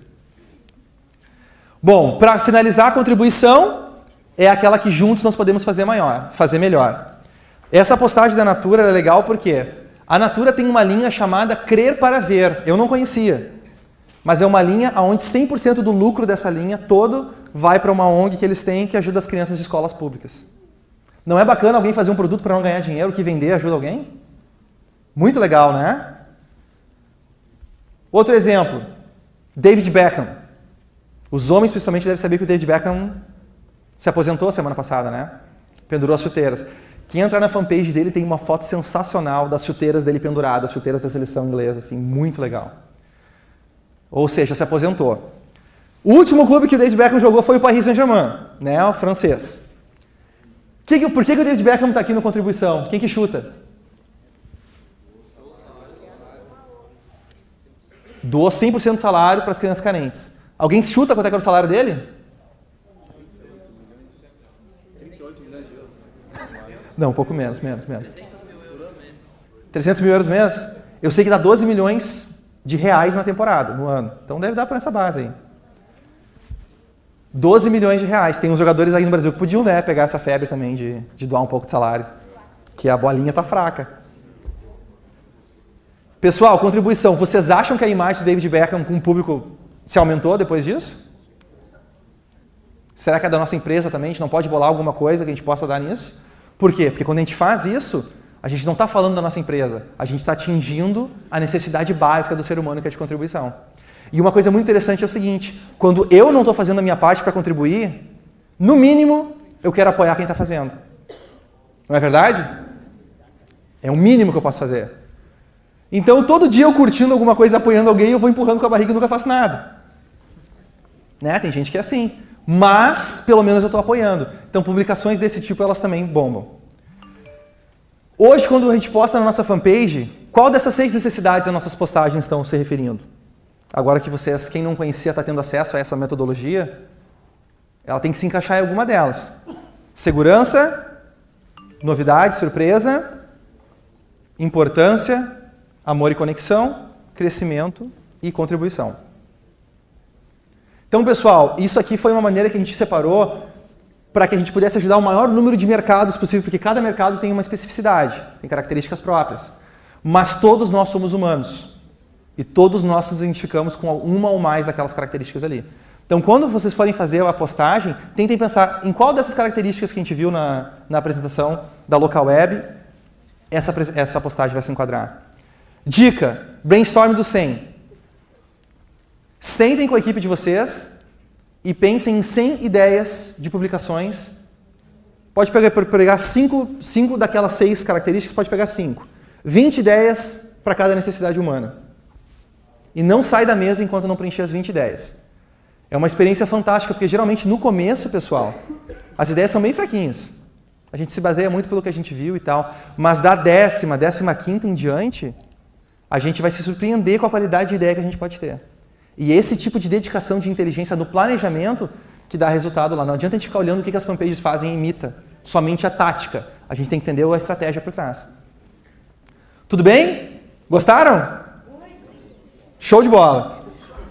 Bom, para finalizar, a contribuição é aquela que juntos nós podemos fazer maior, fazer melhor. Essa postagem da Natura é legal porque a Natura tem uma linha chamada Crer para Ver. Eu não conhecia, mas é uma linha onde cem por cento do lucro dessa linha todo vai para uma O N G que eles têm que ajuda as crianças de escolas públicas. Não é bacana alguém fazer um produto para não ganhar dinheiro, que vender ajuda alguém? Muito legal, né? Outro exemplo, David Beckham. Os homens, principalmente, devem saber que o David Beckham se aposentou semana passada, né? Pendurou as chuteiras. Quem entrar na fanpage dele tem uma foto sensacional das chuteiras dele penduradas, as chuteiras da seleção inglesa, assim, muito legal. Ou seja, se aposentou. O último clube que o David Beckham jogou foi o Paris Saint-Germain, né, o francês. Que que, por que, que o David Beckham está aqui na contribuição? Quem que chuta? Doou cem por cento do salário para as crianças carentes. Alguém chuta quanto é que era o salário dele? Não, um pouco menos, menos, menos. trezentos mil euros mês? Eu sei que dá doze milhões de reais na temporada, no ano. Então deve dar para essa base aí. doze milhões de reais. Tem uns jogadores aí no Brasil que podiam, né, pegar essa febre também de, de doar um pouco de salário. Que a bolinha tá fraca. Pessoal, contribuição. Vocês acham que a imagem do David Beckham com o público se aumentou depois disso? Será que é da nossa empresa também? A gente não pode bolar alguma coisa que a gente possa dar nisso? Por quê? Porque quando a gente faz isso, a gente não está falando da nossa empresa. A gente está atingindo a necessidade básica do ser humano, que é de contribuição. E uma coisa muito interessante é o seguinte, quando eu não estou fazendo a minha parte para contribuir, no mínimo, eu quero apoiar quem está fazendo. Não é verdade? É o mínimo que eu posso fazer. Então, todo dia eu curtindo alguma coisa, apoiando alguém, eu vou empurrando com a barriga e nunca faço nada. Né? Tem gente que é assim. Mas, pelo menos eu estou apoiando. Então, publicações desse tipo, elas também bombam. Hoje, quando a gente posta na nossa fanpage, qual dessas seis necessidades as nossas postagens estão se referindo? Agora que vocês, quem não conhecia, está tendo acesso a essa metodologia, ela tem que se encaixar em alguma delas. Segurança, novidade, surpresa, importância, amor e conexão, crescimento e contribuição. Então, pessoal, isso aqui foi uma maneira que a gente separou para que a gente pudesse ajudar o maior número de mercados possível, porque cada mercado tem uma especificidade, tem características próprias. Mas todos nós somos humanos. E todos nós nos identificamos com uma ou mais daquelas características ali. Então, quando vocês forem fazer a postagem, tentem pensar em qual dessas características que a gente viu na, na apresentação da Local Web, essa, essa postagem vai se enquadrar. Dica, brainstorm do cem. Sentem com a equipe de vocês e pensem em cem ideias de publicações. Pode pegar, pegar cinco, cinco daquelas seis características, pode pegar cinco. vinte ideias para cada necessidade humana. E não sai da mesa enquanto não preencher as vinte ideias. É uma experiência fantástica, porque geralmente no começo, pessoal, as ideias são bem fraquinhas. A gente se baseia muito pelo que a gente viu e tal, mas da décima, décima quinta em diante, a gente vai se surpreender com a qualidade de ideia que a gente pode ter. E esse tipo de dedicação de inteligência no planejamento que dá resultado lá. Não adianta a gente ficar olhando o que as fanpages fazem e imita. Somente a tática. A gente tem que entender a estratégia por trás. Tudo bem? Gostaram? Show de bola.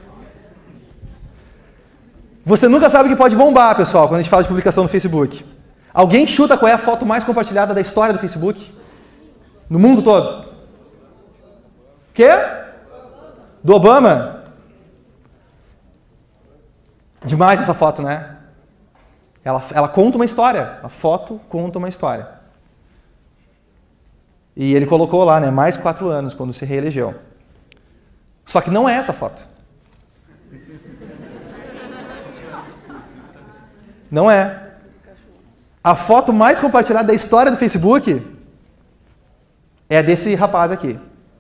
Você nunca sabe o que pode bombar, pessoal, quando a gente fala de publicação no Facebook. Alguém chuta qual é a foto mais compartilhada da história do Facebook? No mundo todo? O quê? Do Obama? Demais essa foto, né? Ela, ela conta uma história. A foto conta uma história. E ele colocou lá, né? Mais quatro anos, quando se reelegeu. Só que não é essa foto. Não é. A foto mais compartilhada da história do Facebook é desse rapaz aqui.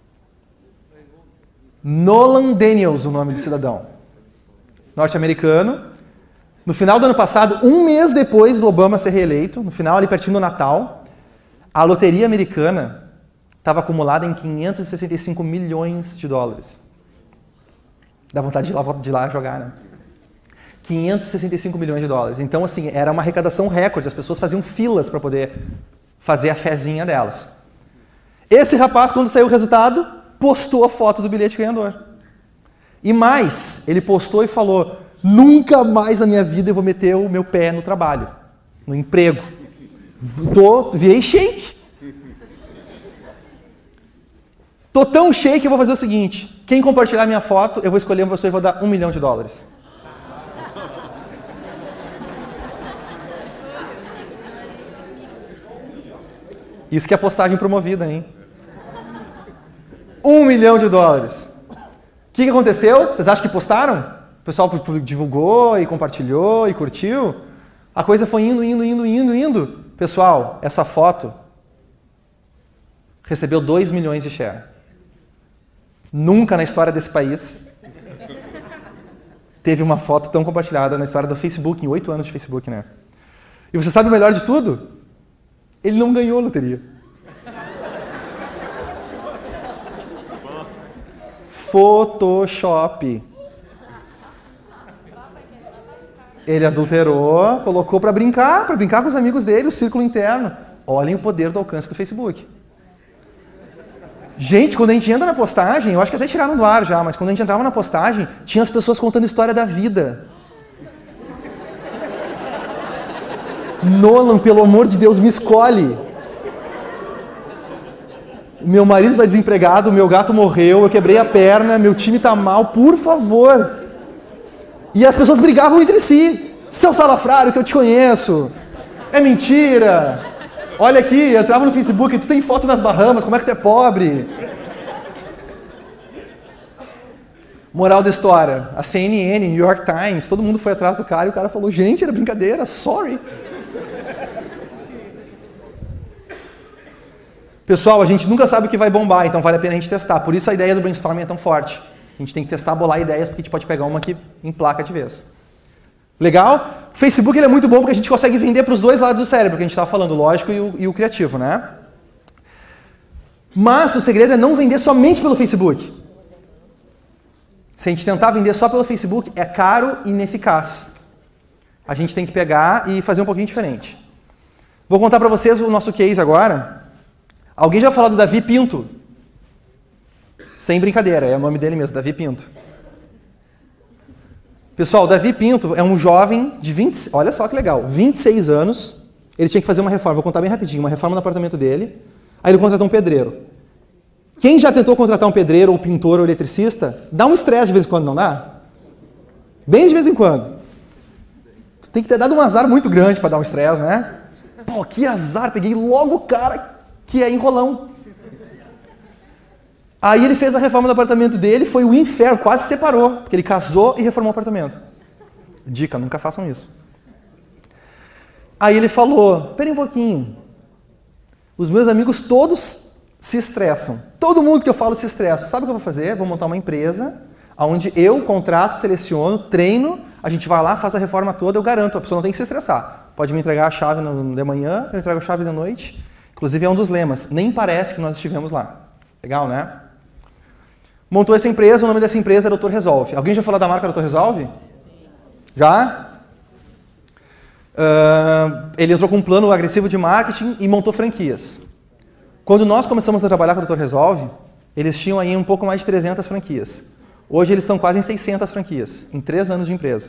Nolan Daniels, o nome do cidadão. Norte-americano. No final do ano passado, um mês depois do Obama ser reeleito, no final ali pertinho do Natal, a loteria americana estava acumulada em quinhentos e sessenta e cinco milhões de dólares. Dá vontade de ir lá, de ir lá jogar, né? quinhentos e sessenta e cinco milhões de dólares. Então, assim, era uma arrecadação recorde. As pessoas faziam filas para poder fazer a fezinha delas. Esse rapaz, quando saiu o resultado, postou a foto do bilhete ganhador. E mais, ele postou e falou, nunca mais na minha vida eu vou meter o meu pé no trabalho, no emprego. Tô, virei shake. Tô tão shake que eu vou fazer o seguinte, quem compartilhar minha foto, eu vou escolher uma pessoa e vou dar um milhão de dólares. Isso que é postagem promovida, hein? Um milhão de dólares. O que, que aconteceu? Vocês acham que postaram? O pessoal divulgou e compartilhou e curtiu? A coisa foi indo, indo, indo, indo, indo. Pessoal, essa foto recebeu dois milhões de share. Nunca na história desse país teve uma foto tão compartilhada na história do Facebook, em oito anos de Facebook, né? E você sabe o melhor de tudo? Ele não ganhou a loteria. Photoshop. Ele adulterou, colocou para brincar, para brincar com os amigos dele, o círculo interno. Olhem o poder do alcance do Facebook. Gente, quando a gente entra na postagem, eu acho que até tiraram do ar já, mas quando a gente entrava na postagem, tinha as pessoas contando a história da vida. Nolan, pelo amor de Deus, me escolhe. Meu marido está desempregado, meu gato morreu, eu quebrei a perna, meu time está mal, por favor. E as pessoas brigavam entre si. Seu salafrário, que eu te conheço. É mentira. Olha aqui, eu entrava no Facebook, tu tem foto nas Bahamas, como é que tu é pobre? Moral da história, a C N N, New York Times, todo mundo foi atrás do cara e o cara falou, gente, era brincadeira, sorry. Pessoal, a gente nunca sabe o que vai bombar, então vale a pena a gente testar. Por isso a ideia do brainstorming é tão forte. A gente tem que testar, bolar ideias, porque a gente pode pegar uma que emplaca de vez. Legal? O Facebook ele é muito bom porque a gente consegue vender para os dois lados do cérebro, que a gente estava falando, o lógico e o, e o criativo, né? Mas o segredo é não vender somente pelo Facebook. Se a gente tentar vender só pelo Facebook, é caro e ineficaz. A gente tem que pegar e fazer um pouquinho diferente. Vou contar para vocês o nosso case agora. Alguém já falou do Davi Pinto? Sem brincadeira, é o nome dele mesmo, Davi Pinto. Pessoal, o Davi Pinto é um jovem de vinte, olha só que legal, vinte e seis anos, ele tinha que fazer uma reforma, vou contar bem rapidinho, uma reforma no apartamento dele, aí ele contratou um pedreiro. Quem já tentou contratar um pedreiro, ou pintor, ou eletricista, dá um estresse de vez em quando, não dá? Bem de vez em quando. Tu tem que ter dado um azar muito grande para dar um estresse, né? Pô, que azar, peguei logo o cara que é enrolão. Aí ele fez a reforma do apartamento dele, foi o inferno, quase se separou, porque ele casou e reformou o apartamento. Dica, nunca façam isso. Aí ele falou, pera um pouquinho, os meus amigos todos se estressam. Todo mundo que eu falo se estressa. Sabe o que eu vou fazer? Vou montar uma empresa onde eu contrato, seleciono, treino, a gente vai lá, faz a reforma toda, eu garanto, a pessoa não tem que se estressar. Pode me entregar a chave no, de manhã, eu entrego a chave de noite. Inclusive é um dos lemas, nem parece que nós estivemos lá. Legal, né? Montou essa empresa, o nome dessa empresa é doutor Resolve. Alguém já falou da marca doutor Resolve? Já? Uh, ele entrou com um plano agressivo de marketing e montou franquias. Quando nós começamos a trabalhar com o doutor Resolve, eles tinham aí um pouco mais de trezentas franquias. Hoje eles estão quase em seiscentas franquias, em três anos de empresa.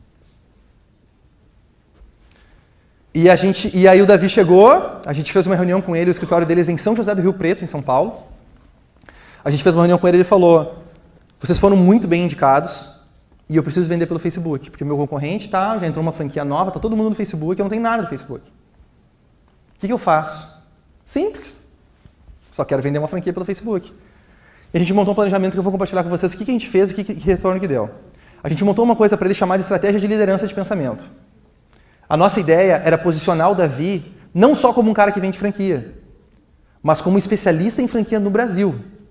E, a gente, e aí o Davi chegou, a gente fez uma reunião com ele, o escritório deles é em São José do Rio Preto, em São Paulo. A gente fez uma reunião com ele e ele falou, vocês foram muito bem indicados e eu preciso vender pelo Facebook, porque o meu concorrente tá, já entrou uma franquia nova, tá todo mundo no Facebook, eu não tenho nada no Facebook. O que, que eu faço? Simples. Só quero vender uma franquia pelo Facebook. E a gente montou um planejamento que eu vou compartilhar com vocês o que, que a gente fez e o que, que retorno que deu. A gente montou uma coisa para ele chamar de estratégia de liderança de pensamento. A nossa ideia era posicionar o Davi não só como um cara que vende franquia, mas como um especialista em franquia no Brasil.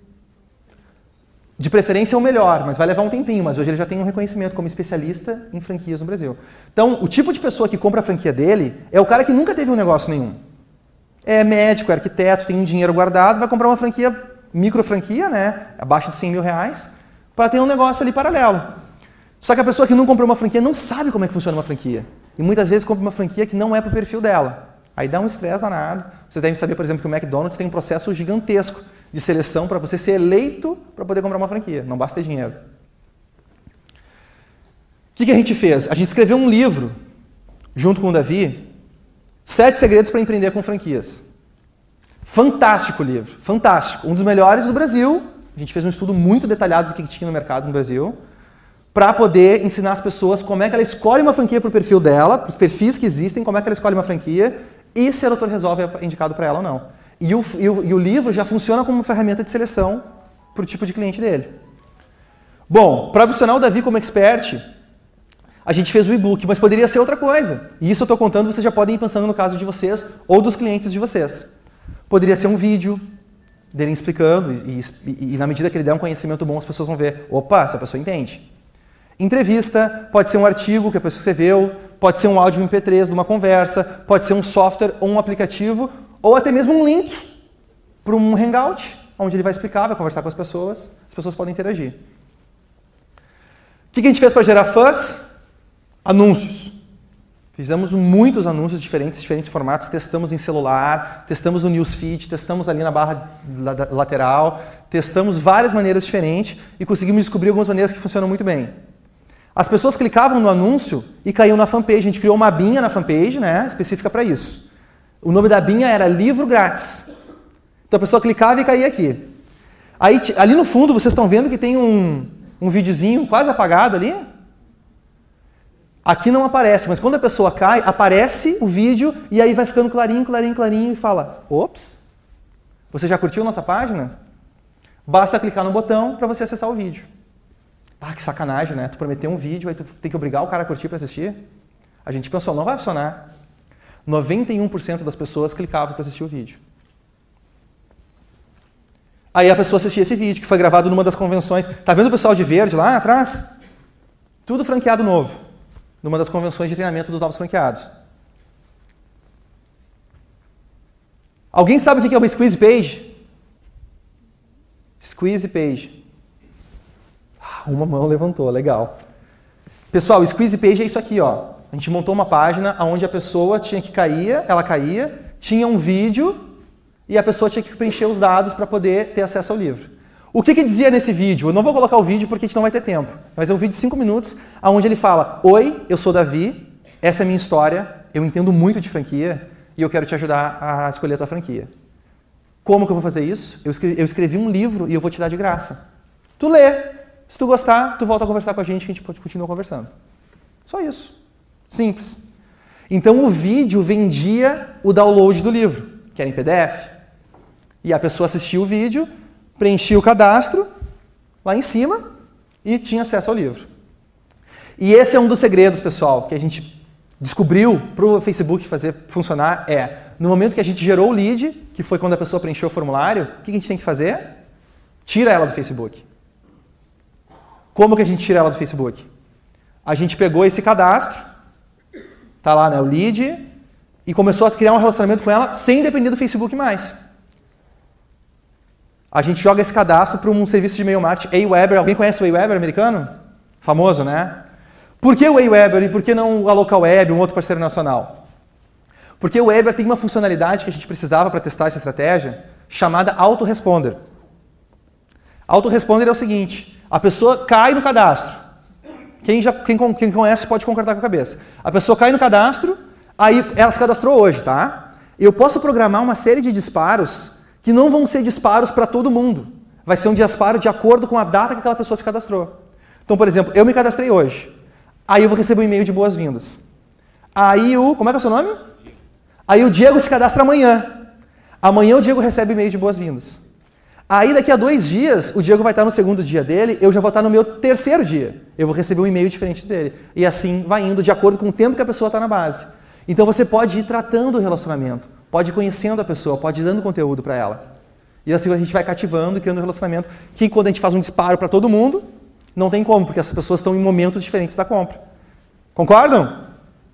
De preferência é o melhor, mas vai levar um tempinho, mas hoje ele já tem um reconhecimento como especialista em franquias no Brasil. Então, o tipo de pessoa que compra a franquia dele é o cara que nunca teve um negócio nenhum. É médico, é arquiteto, tem um dinheiro guardado, vai comprar uma franquia, micro franquia, né, abaixo de cem mil reais, para ter um negócio ali paralelo. Só que a pessoa que não comprou uma franquia não sabe como é que funciona uma franquia. E muitas vezes compra uma franquia que não é para o perfil dela. Aí dá um estresse danado. Vocês devem saber, por exemplo, que o McDonald's tem um processo gigantesco de seleção para você ser eleito para poder comprar uma franquia. Não basta ter dinheiro. O que, que a gente fez? A gente escreveu um livro, junto com o Davi, Sete Segredos para Empreender com Franquias. Fantástico livro, fantástico. Um dos melhores do Brasil. A gente fez um estudo muito detalhado do que tinha no mercado no Brasil, para poder ensinar as pessoas como é que ela escolhe uma franquia para o perfil dela, para os perfis que existem, como é que ela escolhe uma franquia e se a doutor Resolve é indicado para ela ou não. E o, e, o, e o livro já funciona como uma ferramenta de seleção para o tipo de cliente dele. Bom, para posicionar o Davi como expert, a gente fez o e-book, mas poderia ser outra coisa. E isso eu estou contando, vocês já podem ir pensando no caso de vocês ou dos clientes de vocês. Poderia ser um vídeo dele explicando e, e, e na medida que ele der um conhecimento bom, as pessoas vão ver, opa, essa pessoa entende. Entrevista, pode ser um artigo que a pessoa escreveu, pode ser um áudio M P três de uma conversa, pode ser um software ou um aplicativo, ou até mesmo um link para um hangout, onde ele vai explicar, vai conversar com as pessoas, as pessoas podem interagir. O que a gente fez para gerar fãs? Anúncios. Fizemos muitos anúncios diferentes, diferentes formatos, testamos em celular, testamos no newsfeed, testamos ali na barra lateral, testamos várias maneiras diferentes e conseguimos descobrir algumas maneiras que funcionam muito bem. As pessoas clicavam no anúncio e caíam na fanpage. A gente criou uma abinha na fanpage, né, específica para isso. O nome da abinha era Livro Grátis. Então a pessoa clicava e caía aqui. Aí, ali no fundo, vocês estão vendo que tem um, um videozinho quase apagado ali? Aqui não aparece, mas quando a pessoa cai, aparece o vídeo e aí vai ficando clarinho, clarinho, clarinho e fala, ops, você já curtiu nossa página? Basta clicar no botão para você acessar o vídeo. Ah, que sacanagem, né? Tu prometeu um vídeo, aí tu tem que obrigar o cara a curtir para assistir? A gente pensou, não vai funcionar. noventa e um por cento das pessoas clicavam para assistir o vídeo. Aí a pessoa assistia esse vídeo, que foi gravado numa das convenções. Tá vendo o pessoal de verde lá atrás? Tudo franqueado novo. Numa das convenções de treinamento dos novos franqueados. Alguém sabe o que é uma squeeze page? Squeeze page. Uma mão levantou, legal. Pessoal, o squeeze page é isso aqui, ó. A gente montou uma página onde a pessoa tinha que cair, ela caía, tinha um vídeo e a pessoa tinha que preencher os dados para poder ter acesso ao livro. O que que dizia nesse vídeo? Eu não vou colocar o vídeo porque a gente não vai ter tempo, mas é um vídeo de cinco minutos onde ele fala, oi, eu sou Davi, essa é a minha história, eu entendo muito de franquia e eu quero te ajudar a escolher a tua franquia. Como que eu vou fazer isso? Eu escrevi, eu escrevi um livro e eu vou te dar de graça. Tu lê. Se tu gostar, tu volta a conversar com a gente, que a gente pode continuar conversando. Só isso. Simples. Então o vídeo vendia o download do livro, que era em P D F. E a pessoa assistia o vídeo, preenchia o cadastro lá em cima e tinha acesso ao livro. E esse é um dos segredos, pessoal, que a gente descobriu para o Facebook fazer funcionar é, no momento que a gente gerou o lead, que foi quando a pessoa preencheu o formulário, o que a gente tem que fazer? Tira ela do Facebook. Como que a gente tira ela do Facebook? A gente pegou esse cadastro, tá lá, né, o lead, e começou a criar um relacionamento com ela sem depender do Facebook mais. A gente joga esse cadastro para um serviço de e-mail marketing, Aweber. Alguém conhece o Aweber americano? Famoso, né? Por que o Aweber e por que não a LocalWeb, um outro parceiro nacional? Porque o Aweber tem uma funcionalidade que a gente precisava para testar essa estratégia, chamada Autoresponder. Autoresponder é o seguinte, a pessoa cai no cadastro. Quem, já, quem, quem conhece pode concordar com a cabeça. A pessoa cai no cadastro, aí ela se cadastrou hoje, tá? Eu posso programar uma série de disparos que não vão ser disparos para todo mundo. Vai ser um disparo de acordo com a data que aquela pessoa se cadastrou. Então, por exemplo, eu me cadastrei hoje. Aí eu vou receber um e-mail de boas-vindas. Aí o... Como é que é o seu nome? Aí o Diego se cadastra amanhã. Amanhã o Diego recebe e-mail de boas-vindas. Aí daqui a dois dias, o Diego vai estar no segundo dia dele, eu já vou estar no meu terceiro dia. Eu vou receber um e-mail diferente dele. E assim vai indo de acordo com o tempo que a pessoa está na base. Então você pode ir tratando o relacionamento, pode ir conhecendo a pessoa, pode ir dando conteúdo para ela. E assim a gente vai cativando e criando um relacionamento que quando a gente faz um disparo para todo mundo, não tem como, porque as pessoas estão em momentos diferentes da compra. Concordam?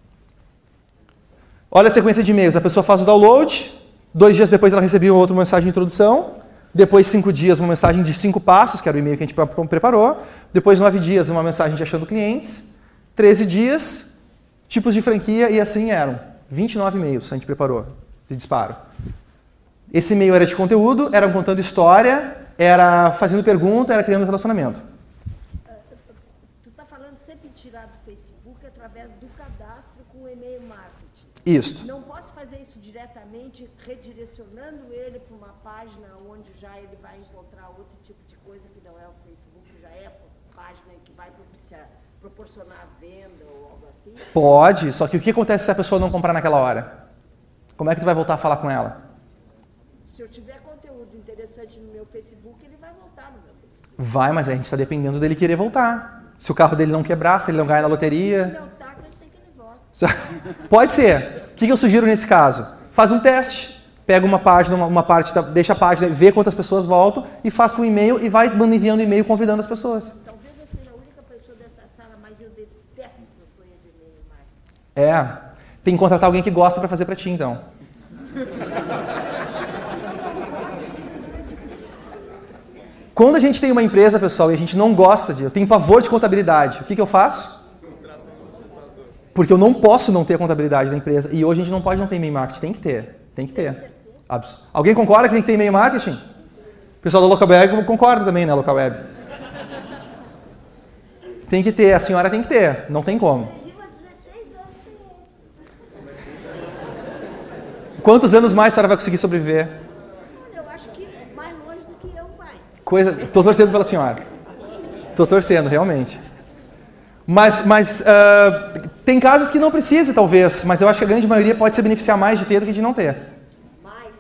Olha a sequência de e-mails. A pessoa faz o download, dois dias depois ela recebeu outra mensagem de introdução, depois cinco dias uma mensagem de cinco passos, que era o e-mail que a gente preparou, depois nove dias uma mensagem de achando clientes, treze dias, tipos de franquia e assim eram. vinte e nove e-mails a gente preparou de disparo. Esse e-mail era de conteúdo, era contando história, era fazendo pergunta, era criando relacionamento. Tu está falando sempre de tirar do Facebook através do cadastro com o e-mail marketing. Isso. Não posso fazer isso diretamente, redirecionando ele para uma página onde já ele vai encontrar outro tipo de coisa que não é o Facebook, já é a página que vai propiciar, proporcionar venda ou algo assim? Pode, só que o que acontece se a pessoa não comprar naquela hora? Como é que tu vai voltar a falar com ela? Se eu tiver conteúdo interessante no meu Facebook, ele vai voltar no meu Facebook. Vai, mas a gente está dependendo dele querer voltar. Se o carro dele não quebrar, se ele não ganhar na Se loteria... meu taco, eu sei que ele volta. Pode ser. O que eu sugiro nesse caso? Faz um teste. Pega uma página, uma, uma parte, deixa a página, vê quantas pessoas voltam e faz com e-mail e vai enviando e-mail convidando as pessoas. Talvez eu seja a única pessoa dessa sala, mas eu detesto campanha de e-mail marketing. É. Tem que contratar alguém que gosta para fazer para ti, então. Quando a gente tem uma empresa, pessoal, e a gente não gosta de... Eu tenho pavor de contabilidade. O que, que eu faço? Porque eu não posso não ter a contabilidade da empresa. E hoje a gente não pode não ter e-mail marketing. Tem que ter. Tem que ter. Abs- Alguém concorda que tem que ter e-mail marketing? O pessoal da LocalWeb concorda também, né, LocalWeb? Tem que ter. A senhora tem que ter. Não tem como. Eu vivo há dezesseis anos sem ele. Quantos anos mais a senhora vai conseguir sobreviver? Eu acho que mais longe do que eu vai. Coisa... Tô torcendo pela senhora. Tô torcendo, realmente. Mas, mas uh, tem casos que não precisa, talvez, mas eu acho que a grande maioria pode se beneficiar mais de ter do que de não ter. Mas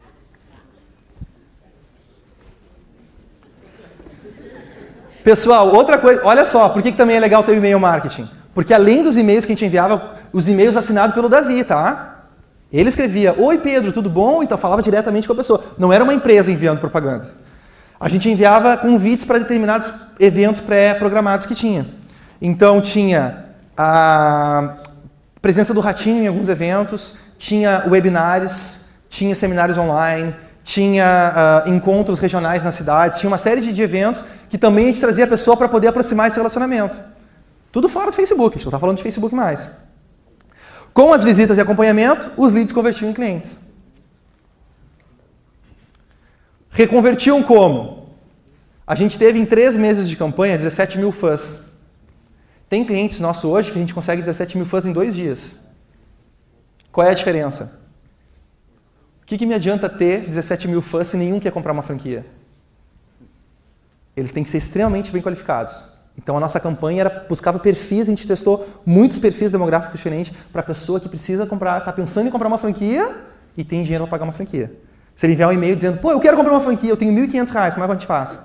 Pessoal, outra coisa, olha só, por que, que também é legal ter o e-mail marketing? Porque além dos e-mails que a gente enviava, os e-mails assinados pelo Davi, tá? Ele escrevia, oi Pedro, tudo bom? Então falava diretamente com a pessoa. Não era uma empresa enviando propaganda. A gente enviava convites para determinados eventos pré-programados que tinha. Então tinha a presença do Ratinho em alguns eventos, tinha webinars, tinha seminários online, tinha uh, encontros regionais na cidade, tinha uma série de, de eventos que também a gente trazia a pessoa para poder aproximar esse relacionamento. Tudo fora do Facebook, a gente não está falando de Facebook mais. Com as visitas e acompanhamento, os leads convertiam em clientes. Reconvertiam como? A gente teve em três meses de campanha dezessete mil fãs. Tem clientes nossos hoje que a gente consegue dezessete mil fãs em dois dias. Qual é a diferença? O que, que me adianta ter dezessete mil fãs se nenhum quer comprar uma franquia? Eles têm que ser extremamente bem qualificados. Então a nossa campanha era, buscava perfis, a gente testou muitos perfis demográficos diferentes para a pessoa que precisa comprar, está pensando em comprar uma franquia e tem dinheiro para pagar uma franquia. Se ele enviar um e-mail dizendo, pô, eu quero comprar uma franquia, eu tenho mil e quinhentos reais, como é que a gente faz?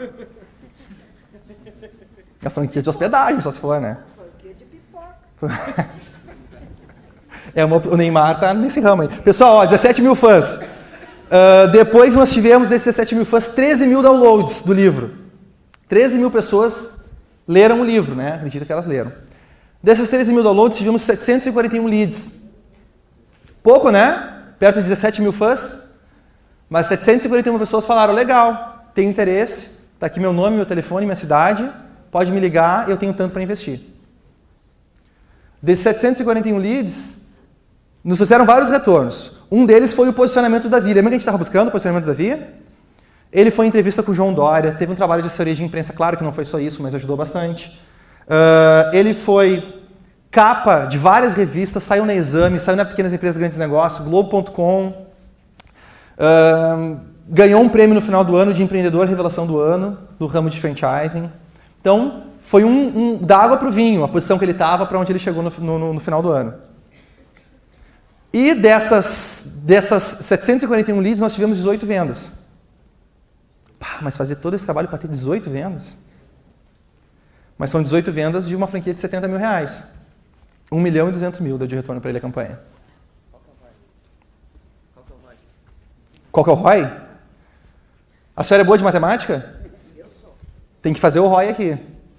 A franquia de hospedagem, só se for, né? Franquia de pipoca. É uma, o Neymar tá nesse ramo aí. Pessoal, ó, dezessete mil fãs. Uh, depois nós tivemos, desses dezessete mil fãs, treze mil downloads do livro. treze mil pessoas leram o livro, né? Acredito que elas leram. Desses treze mil downloads, tivemos setecentos e quarenta e um leads. Pouco, né? Perto de dezessete mil fãs. Mas setecentas e quarenta e uma pessoas falaram, legal, tenho interesse, tá aqui meu nome, meu telefone, minha cidade, pode me ligar, eu tenho tanto para investir. Desses setecentos e quarenta e um leads, nos fizeram vários retornos. Um deles foi o posicionamento do Davi. Lembra que a gente estava buscando o posicionamento do Davi? Ele foi em entrevista com o João Dória, teve um trabalho de assessoria de imprensa, claro que não foi só isso, mas ajudou bastante. Uh, ele foi capa de várias revistas, saiu na Exame, saiu na Pequenas Empresas Grandes Negócios, Globo ponto com, uh, ganhou um prêmio no final do ano de empreendedor revelação do ano, do ramo de franchising. Então, foi um, um da água para o vinho, a posição que ele estava para onde ele chegou no, no, no final do ano. E dessas, dessas setecentos e quarenta e um leads, nós tivemos dezoito vendas. Pá, mas fazer todo esse trabalho para ter dezoito vendas? Mas são dezoito vendas de uma franquia de setenta mil reais. um milhão e duzentos mil deu de retorno para ele a campanha. Qual que é o R O I? A senhora é boa de matemática? Tem que fazer o R O I aqui.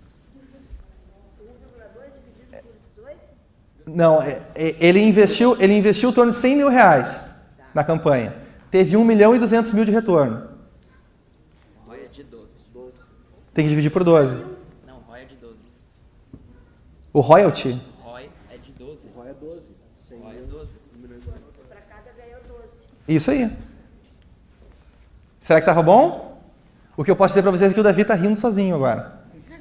Não, ele investiu, ele investiu em torno de cem mil reais na campanha. Teve um milhão e duzentos mil de retorno. R O I é de doze. Tem que dividir por doze. Não, R O I é de doze. O royalty? R O I é de doze. R O I é doze. R O I é doze. Para cada ganhou doze. Isso aí. Será que estava bom? O que eu posso dizer para vocês é que o Davi está rindo sozinho agora.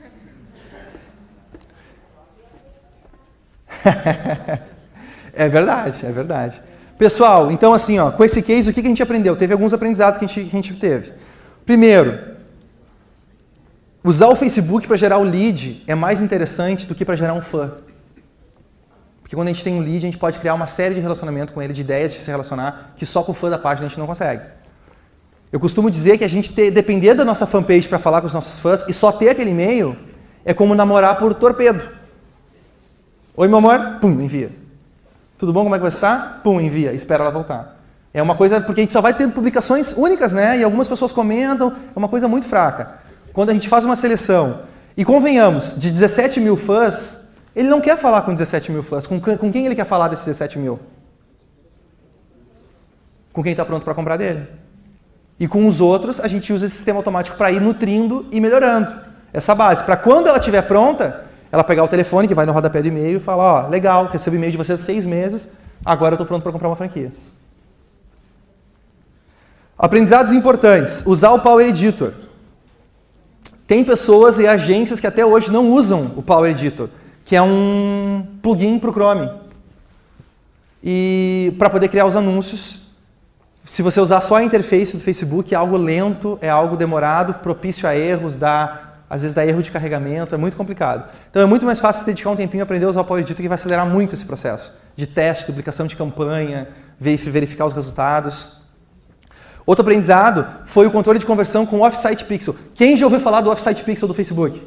É verdade, é verdade. Pessoal, então assim, ó, com esse case, o que a gente aprendeu? Teve alguns aprendizados que a gente, que a gente teve. Primeiro, usar o Facebook para gerar o lead é mais interessante do que para gerar um fã. Porque quando a gente tem um lead, a gente pode criar uma série de relacionamento com ele, de ideias de se relacionar, que só com o fã da página a gente não consegue. Eu costumo dizer que a gente ter, depender da nossa fanpage para falar com os nossos fãs e só ter aquele e-mail é como namorar por torpedo. Oi, meu amor? Pum, envia. Tudo bom? Como é que você está? Pum, envia. Espera ela voltar. É uma coisa, porque a gente só vai ter publicações únicas, né? E algumas pessoas comentam, é uma coisa muito fraca. Quando a gente faz uma seleção, e convenhamos, de dezessete mil fãs, ele não quer falar com dezessete mil fãs. Com, com quem ele quer falar desses dezessete mil? Com quem está pronto para comprar dele. E com os outros, a gente usa esse sistema automático para ir nutrindo e melhorando essa base. Para quando ela estiver pronta, ela pegar o telefone, que vai no rodapé do e-mail, e falar, ó, legal, recebo e-mail de vocês há seis meses, agora eu estou pronto para comprar uma franquia. Aprendizados importantes. Usar o Power Editor. Tem pessoas e agências que até hoje não usam o Power Editor, que é um plugin para o Chrome. E para poder criar os anúncios, se você usar só a interface do Facebook, é algo lento, é algo demorado, propício a erros, dá... Às vezes dá erro de carregamento, é muito complicado. Então é muito mais fácil você dedicar um tempinho a aprender a usar o Power Editor, que vai acelerar muito esse processo de teste, duplicação de campanha, verificar os resultados. Outro aprendizado foi o controle de conversão com o Off-Site Pixel. Quem já ouviu falar do Off-Site Pixel do Facebook?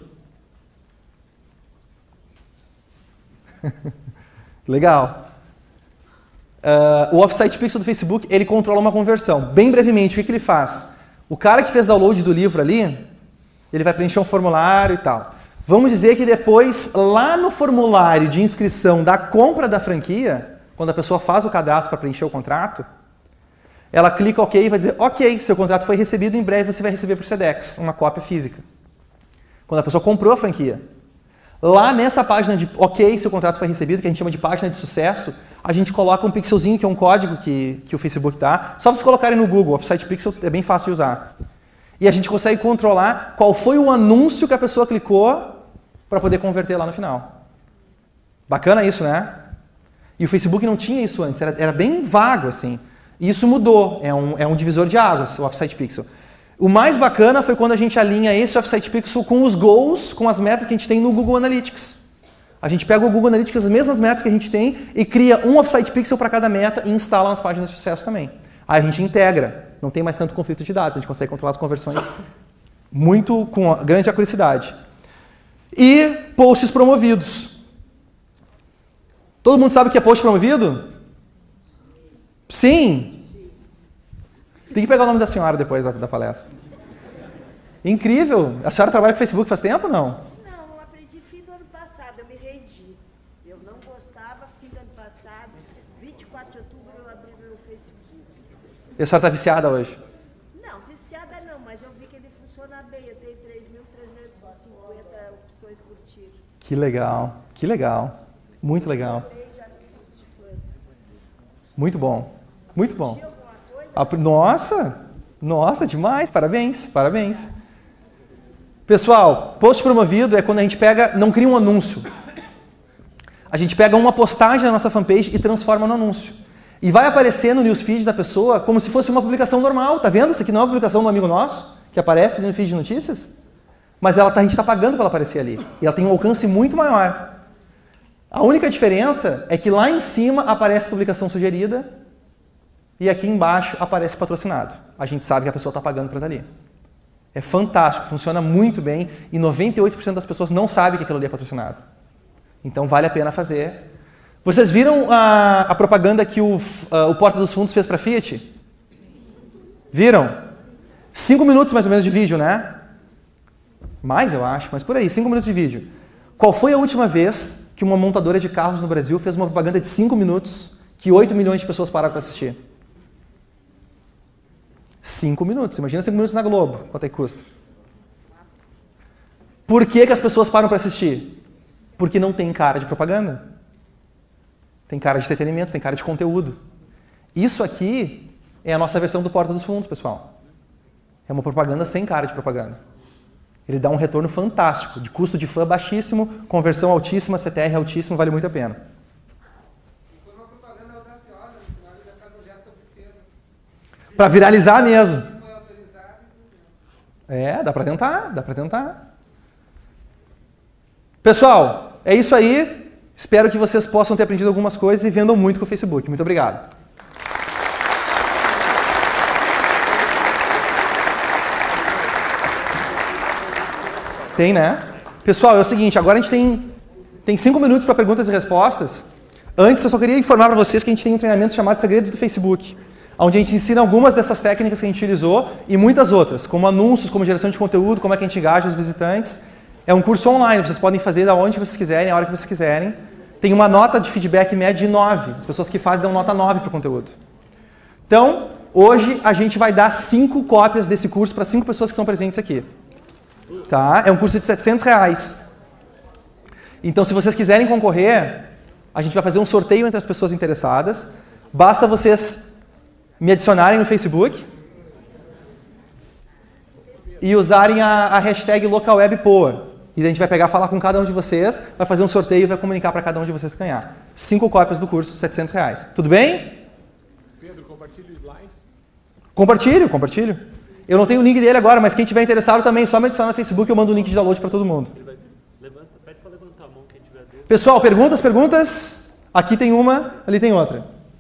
Legal. Uh, o Off-Site Pixel do Facebook, ele controla uma conversão. Bem brevemente, o que, que ele faz? O cara que fez download do livro ali, ele vai preencher um formulário e tal. Vamos dizer que depois, lá no formulário de inscrição da compra da franquia, quando a pessoa faz o cadastro para preencher o contrato, ela clica OK e vai dizer, ok, seu contrato foi recebido, em breve você vai receber por Sedex, uma cópia física. Quando a pessoa comprou a franquia. Lá nessa página de OK, seu contrato foi recebido, que a gente chama de página de sucesso, a gente coloca um pixelzinho, que é um código que, que o Facebook dá. Só vocês colocarem no Google, Off-Site Pixel é bem fácil de usar. E a gente consegue controlar qual foi o anúncio que a pessoa clicou para poder converter lá no final. Bacana isso, né? E o Facebook não tinha isso antes, era, era bem vago assim. E isso mudou, é um, é um divisor de águas, o Off-Site Pixel. O mais bacana foi quando a gente alinha esse Off-Site Pixel com os goals, com as metas que a gente tem no Google Analytics. A gente pega o Google Analytics, as mesmas metas que a gente tem, e cria um Off-Site Pixel para cada meta e instala nas páginas de sucesso também. Aí a gente integra. não tem mais tanto conflito de dados, a gente consegue controlar as conversões muito com grande acuracidade. E posts promovidos. Todo mundo sabe o que é post promovido? Sim. Tem que pegar o nome da senhora depois da, da palestra. Incrível. A senhora trabalha com Facebook faz tempo ou não? Não, eu aprendi fim do ano passado, eu me rendi. Eu não gostava, fim do ano passado, vinte e quatro de outubro eu abri meu Facebook. E a senhora está viciada hoje? Não, viciada não, mas eu vi que ele funciona bem. Eu tenho três mil trezentas e cinquenta opções curtir. Que legal, que legal. Muito legal. Muito bom, muito bom. Nossa, nossa, demais, parabéns, parabéns. Pessoal, post promovido é quando a gente pega, não cria um anúncio. A gente pega uma postagem na nossa fanpage e transforma no anúncio. E vai aparecer no newsfeed da pessoa como se fosse uma publicação normal. Tá vendo? Isso aqui não é uma publicação do amigo nosso, que aparece ali no feed de notícias. Mas ela tá, a gente está pagando para ela aparecer ali. E ela tem um alcance muito maior. A única diferença é que lá em cima aparece publicação sugerida e aqui embaixo aparece patrocinado. A gente sabe que a pessoa está pagando para estar ali. É fantástico, funciona muito bem e noventa e oito por cento das pessoas não sabem que aquilo ali é patrocinado. Então vale a pena fazer. Vocês viram a, a propaganda que o, a, o Porta dos Fundos fez para a Fiat? Viram? Cinco minutos mais ou menos de vídeo, né? Mais, eu acho, mas por aí, cinco minutos de vídeo. Qual foi a última vez que uma montadora de carros no Brasil fez uma propaganda de cinco minutos que oito milhões de pessoas pararam para assistir? cinco minutos. Imagina cinco minutos na Globo. Quanto é que custa? Por que que as pessoas param para assistir? Porque não tem cara de propaganda. Tem cara de entretenimento, tem cara de conteúdo. Isso aqui é a nossa versão do Porta dos Fundos, pessoal. É uma propaganda sem cara de propaganda. Ele dá um retorno fantástico, de custo de fã baixíssimo, conversão altíssima, C T R altíssimo, vale muito a pena. Foi uma propaganda audaciosa, no final ainda faz um gesto obsceno. Para viralizar mesmo. Foi autorizado e É, dá para tentar, dá para tentar. Pessoal, é isso aí. Espero que vocês possam ter aprendido algumas coisas e vendam muito com o Facebook. Muito obrigado. Tem, né? Pessoal, é o seguinte, agora a gente tem, tem cinco minutos para perguntas e respostas. Antes, eu só queria informar para vocês que a gente tem um treinamento chamado Segredos do Facebook, onde a gente ensina algumas dessas técnicas que a gente utilizou e muitas outras, como anúncios, como geração de conteúdo, como é que a gente engaja os visitantes. É um curso online, vocês podem fazer da onde vocês quiserem, a hora que vocês quiserem. Tem uma nota de feedback média de nove. As pessoas que fazem dão nota nove para o conteúdo. Então, hoje a gente vai dar cinco cópias desse curso para cinco pessoas que estão presentes aqui. Tá? É um curso de setecentos reais. Então, se vocês quiserem concorrer, a gente vai fazer um sorteio entre as pessoas interessadas. Basta vocês me adicionarem no Facebook e usarem a, a hashtag localwebpoa. E a gente vai pegar, falar com cada um de vocês, vai fazer um sorteio e vai comunicar para cada um de vocês ganhar. Cinco cópias do curso, setecentos reais. Tudo bem? Pedro, compartilha o slide. Compartilho, compartilho. Eu não tenho o link dele agora, mas quem tiver interessado também, só me adicionar no Facebook, eu mando o link de download para todo mundo. Levanta, pede para levantar a mão quem tiver dúvida. Pessoal, perguntas, perguntas? Aqui tem uma, ali tem outra.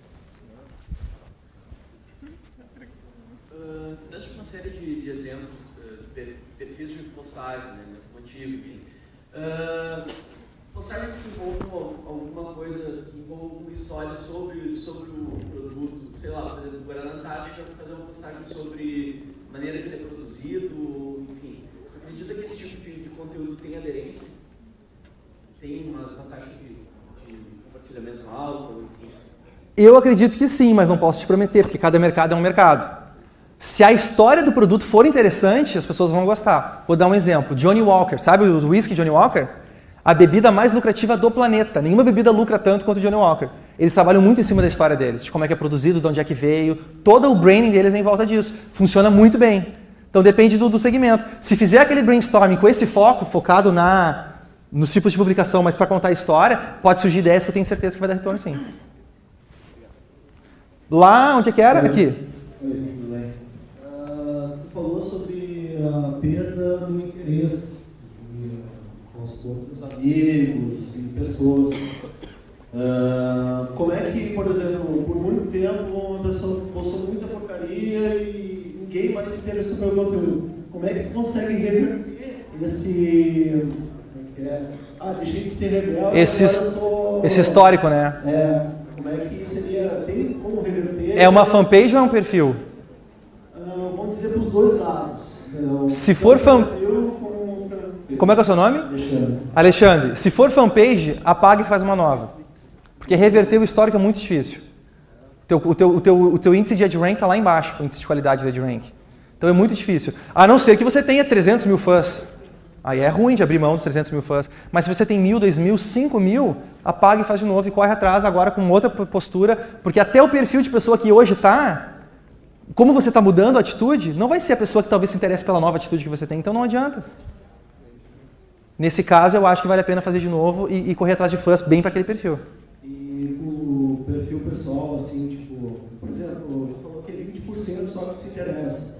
Uh, tu deste uma série de, de exemplos, uh, de perfis de postagem, né, motivo, enfim. Uh, postagem que envolvam alguma coisa, que envolva uma história sobre, sobre o produto, sei lá, por exemplo, Guaraná Antártica, fazer uma postagem sobre maneira que ele é produzido, enfim. Acredita que esse tipo de, de conteúdo tem aderência? Tem uma, uma taxa de, de compartilhamento alta? Enfim. Eu acredito que sim, mas não posso te prometer, porque cada mercado é um mercado. Se a história do produto for interessante, as pessoas vão gostar. Vou dar um exemplo. Johnny Walker, sabe o whisky Johnny Walker? A bebida mais lucrativa do planeta. Nenhuma bebida lucra tanto quanto o Johnny Walker. Eles trabalham muito em cima da história deles, de como é que é produzido, de onde é que veio. Todo o branding deles é em volta disso. Funciona muito bem. Então depende do, do segmento. Se fizer aquele brainstorming com esse foco, focado na, nos tipos de publicação, mas para contar a história, pode surgir ideias que eu tenho certeza que vai dar retorno sim. Lá, onde é que era? Aqui. Tudo bem. Uh, tu falou sobre a perda do interesse com os amigos e pessoas. Uh, como é que, por exemplo, por muito tempo uma pessoa postou muita porcaria e ninguém mais se interessa pelo conteúdo. Como é que tu consegue reverter esse... Como é que é? Ah, deixei de ser rebelde, esse, agora eu sou... esse histórico, né? É, como é que seria... Tem como reverter? É uma fanpage ou é um perfil? Uh, vamos dizer para os dois lados. Então, se for fan... Como é que é o seu nome? Alexandre. Alexandre. Se for fanpage, apaga e faz uma nova. Porque reverter o histórico é muito difícil. O teu, o teu, o teu, o teu índice de EdRank está lá embaixo, o índice de qualidade do EdRank. Então é muito difícil. A não ser que você tenha trezentos mil fãs. Aí é ruim de abrir mão dos trezentos mil fãs. Mas se você tem mil, dois mil, cinco mil, apaga e faz de novo e corre atrás agora com outra postura. Porque até o perfil de pessoa que hoje está, como você está mudando a atitude, não vai ser a pessoa que talvez se interesse pela nova atitude que você tem. Então não adianta. Nesse caso, eu acho que vale a pena fazer de novo e, e correr atrás de fãs bem para aquele perfil. E o perfil pessoal, assim, tipo, por exemplo, eu coloquei vinte por cento só que se interessa.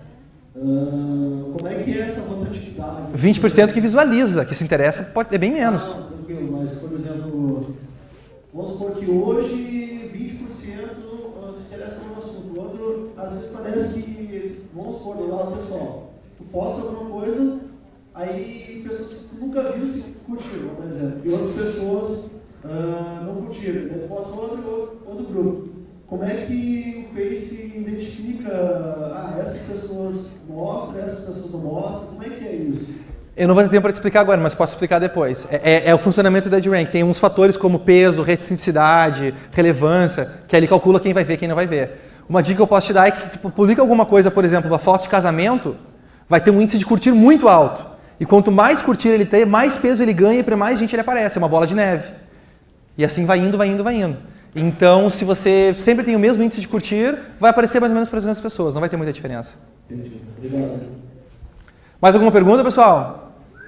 Uh, como é que é essa rotatividade? vinte por cento que visualiza, que se interessa, pode, é bem menos. Ah, tranquilo, mas, por exemplo, vamos supor que hoje vinte por cento se interessa pelo assunto. O outro, às vezes, parece que, vamos supor, do lado pessoal, tu posta alguma coisa, aí pessoas que tu nunca viu se curtiram, por exemplo, e outras pessoas uh, não curtiram, daí tu posta outro, outro, outro grupo. Como é que o Face identifica, ah, essas pessoas mostram, essas pessoas não mostram, como é que é isso? Eu não vou ter tempo para te explicar agora, mas posso explicar depois. É, é, é o funcionamento do EdRank. Tem uns fatores como peso, reticenticidade, relevância, que ali calcula quem vai ver e quem não vai ver. Uma dica que eu posso te dar é que se tu publica alguma coisa, por exemplo, uma foto de casamento, vai ter um índice de curtir muito alto. E quanto mais curtir ele tem, mais peso ele ganha e para mais gente ele aparece. É uma bola de neve. E assim vai indo, vai indo, vai indo. Então, se você sempre tem o mesmo índice de curtir, vai aparecer mais ou menos para as mesmas pessoas. Não vai ter muita diferença. Entendi. Obrigado. Mais alguma pergunta, pessoal?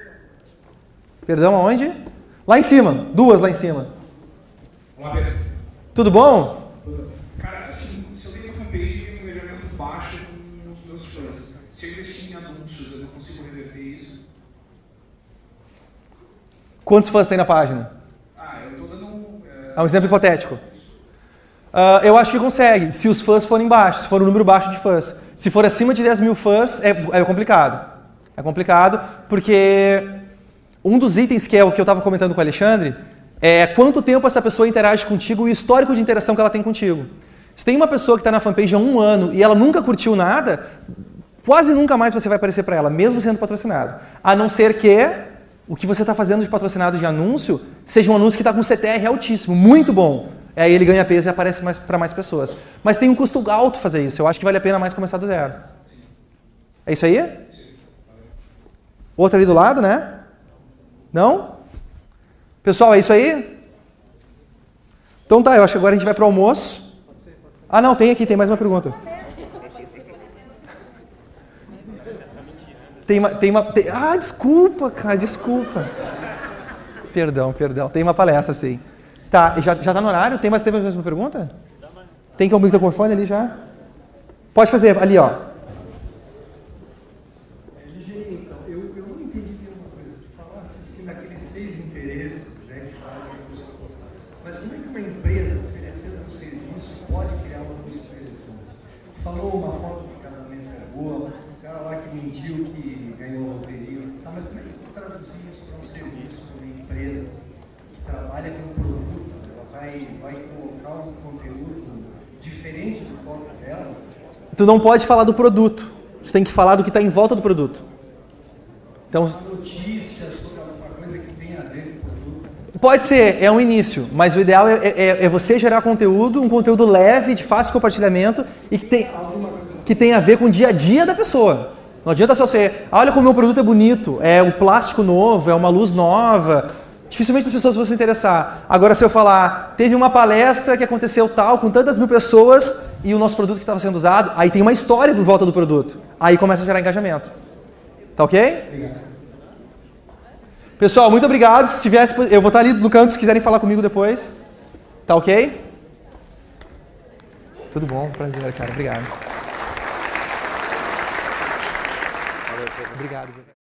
Perdão, aonde? Lá em cima. Duas lá em cima. Olá, Pedro. Tudo bom? Cara, assim, se eu tenho uma fanpage que tem um engajamento baixo com os meus fãs, se eu investir em anúncios, eu não consigo reverter isso? Quantos fãs tem na página? Ah, eu estou dando um... É um exemplo hipotético. Uh, eu acho que consegue, se os fãs forem baixos, se for um número baixo de fãs. Se for acima de dez mil fãs, é, é complicado. É complicado porque um dos itens que é o que eu estava comentando com o Alexandre é quanto tempo essa pessoa interage contigo e o histórico de interação que ela tem contigo. Se tem uma pessoa que está na fanpage há um ano e ela nunca curtiu nada, quase nunca mais você vai aparecer para ela, mesmo sendo patrocinado. A não ser que o que você está fazendo de patrocinado de anúncio seja um anúncio que está com C T R altíssimo, muito bom. Aí ele ganha peso e aparece mais, para mais pessoas. Mas tem um custo alto fazer isso. Eu acho que vale a pena mais começar do zero. É isso aí? Outra ali do lado, né? Não? Pessoal, é isso aí? Então tá, eu acho que agora a gente vai para o almoço. Ah não, tem aqui, tem mais uma pergunta. Tem uma... Tem uma tem... Ah, desculpa, cara, desculpa. Perdão, perdão. Tem uma palestra, sim. Tá, já, já tá no horário? Tem mais, tem mais uma pergunta? Tem que abrir o microfone ali já? Pode fazer, ali, ó. Eu, eu não entendi bem uma coisa. Tu falaste assim daqueles seis interesses, né, que fazem a pessoa postar. Mas como é que uma empresa oferecendo um serviço pode criar uma coisa interessante? Tu falou uma foto de casamento era boa, o cara lá que mentiu que ganhou a loteria. Tá, mas como é que tu traduzir isso para um serviço, para uma empresa que trabalha com um produto? Ela vai, vai colocar um conteúdo diferente do foco dela? Tu não pode falar do produto. Você tem que falar do que está em volta do produto. Então, Uma notícia sobre alguma coisa que tem a ver com o produto? pode ser, é um início, mas o ideal é, é, é você gerar conteúdo, um conteúdo leve, de fácil compartilhamento e que tem, que tem a ver com o dia a dia da pessoa. Não adianta só ser, olha como o meu produto é bonito, é um plástico novo, é uma luz nova. Dificilmente as pessoas vão se interessar. Agora, se eu falar, teve uma palestra que aconteceu tal, com tantas mil pessoas, e o nosso produto que estava sendo usado, aí tem uma história por volta do produto. Aí começa a gerar engajamento. Tá ok? Pessoal, muito obrigado. Se tiver, eu vou estar ali no canto se quiserem falar comigo depois. Tá ok? Tudo bom, prazer, cara. Obrigado. Obrigado.